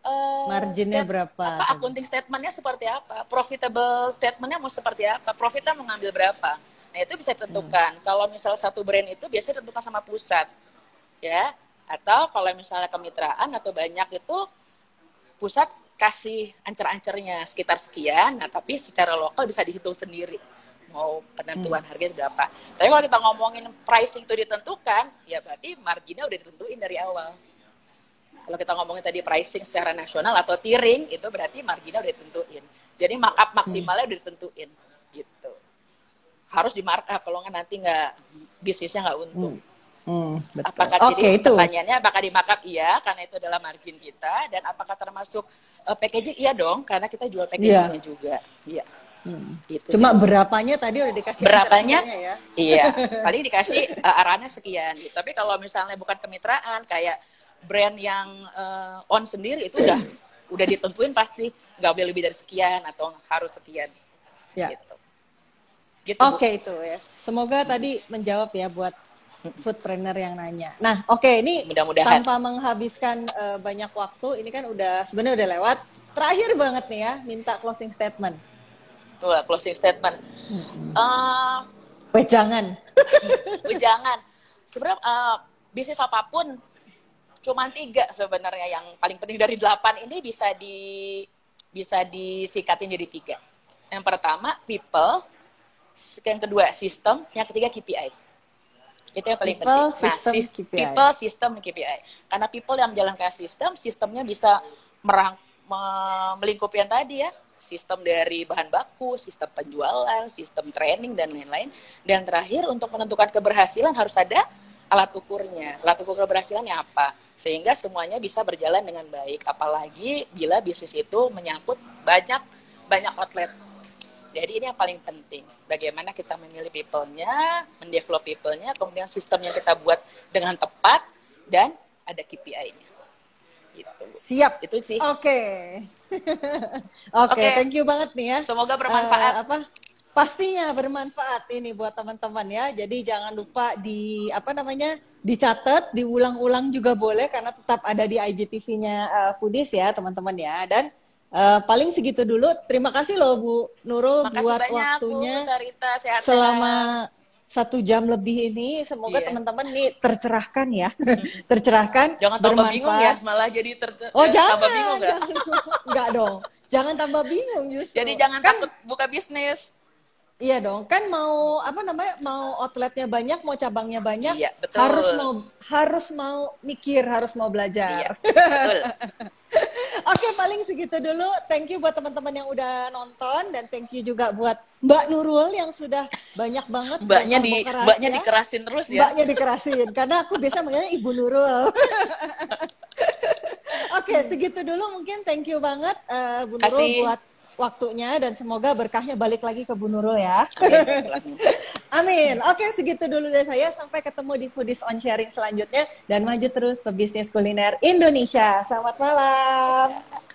eh, Marginnya state- berapa? apa tadi? accounting statementnya seperti apa, profitable statementnya mau seperti apa, profitnya mau ngambil berapa. Nah itu bisa ditentukan. Kalau misal satu brand itu biasanya ditentukan sama pusat, ya. Atau kalau misalnya kemitraan atau banyak itu pusat kasih ancer-ancernya sekitar sekian, nah tapi secara lokal bisa dihitung sendiri mau penentuan harganya berapa. Tapi kalau kita ngomongin pricing itu ditentukan, ya berarti marginnya udah ditentuin dari awal. Kalau kita ngomongin tadi pricing secara nasional atau tiering, itu berarti marginnya udah ditentuin. Jadi markup maksimalnya udah ditentuin, gitu. Harus di markup, kalau nggak nanti nggak bisnisnya nggak untung. Hmm, betul. Apakah Oke, jadi itu. pertanyaannya apakah di markup? Iya, karena itu adalah margin kita. Dan apakah termasuk uh, packaging? Iya dong, karena kita jual packagingnya Iya. juga. Iya. Hmm. Gitu Cuma sih. berapanya tadi udah dikasih Berapanya? ancer-ancernya ya. Iya, paling dikasih uh, arahannya sekian. Gitu. Tapi kalau misalnya bukan kemitraan, kayak brand yang uh, on sendiri itu udah udah ditentuin pasti nggak boleh lebih dari sekian atau harus sekian. Ya. Gitu. Gitu, Bu. Oke itu ya. Semoga tadi menjawab ya buat foodpreneur yang nanya. Nah, oke ini Mudah-mudahan. tanpa menghabiskan uh, banyak waktu, ini kan udah sebenarnya udah lewat. Terakhir banget nih ya, minta closing statement. Tuh, closing statement. Uh, Weh jangan. jangan. Sebenarnya uh, bisnis apapun cuman tiga sebenarnya yang paling penting dari delapan ini bisa di bisa disikatin jadi tiga. Yang pertama people, yang kedua sistem, yang ketiga K P I. Itu yang paling People, penting. system, si- K P I. People, sistem, K P I. Karena people yang menjalankan sistem, sistemnya bisa merang, me- melingkupi yang tadi ya. Sistem dari bahan baku, sistem penjualan, sistem training, dan lain-lain. Dan terakhir, untuk menentukan keberhasilan harus ada alat ukurnya. Alat ukur keberhasilannya apa? Sehingga semuanya bisa berjalan dengan baik. Apalagi bila bisnis itu menyangkut banyak banyak outlet. Jadi ini yang paling penting. Bagaimana kita memilih people-nya, mendevelop people-nya, kemudian sistem yang kita buat dengan tepat, dan ada K P I-nya. Gitu. Siap. Itu sih. Oke. Oke, Oke. thank you banget nih ya. Semoga bermanfaat. Eh, apa? Pastinya bermanfaat ini buat teman-teman ya. Jadi jangan lupa di apa namanya? Dicatat, diulang-ulang juga boleh karena tetap ada di I G T V-nya uh, Foodies ya, teman-teman ya. Dan uh, paling segitu dulu. Terima kasih loh Bu Nurul Makasih buat banyak, waktunya Bu Sarita. Sehat-sehat. selama satu jam lebih ini. Semoga Iya. teman-teman nih tercerahkan ya. Tercerahkan, Jangan tambah bingung ya, bermanfaat. malah jadi ter Oh eh, jangan, tambah bingung nggak? jangan, enggak dong, jangan tambah bingung justru. Jadi jangan kan, takut buka bisnis. Iya dong, kan mau apa namanya, mau outletnya banyak, mau cabangnya banyak, Iya, betul. harus mau harus mau mikir, harus mau belajar. Iya, betul. Oke, paling segitu dulu. Thank you buat teman-teman yang udah nonton dan thank you juga buat Mbak Nurul yang sudah banyak banget Mbaknya di bongkar-bongkar mbaknya rahasia. dikerasin terus ya. Mbaknya dikerasin karena aku biasa manggilnya Ibu Nurul. Oke, segitu dulu mungkin. Thank you banget uh, Bu Nurul Kasih. buat waktunya dan semoga berkahnya balik lagi ke Bu Nurul ya. Amin. Amin. Oke, segitu dulu dari saya. Sampai ketemu di Foodies on Sharing selanjutnya dan maju terus ke bisnis kuliner Indonesia. Selamat malam.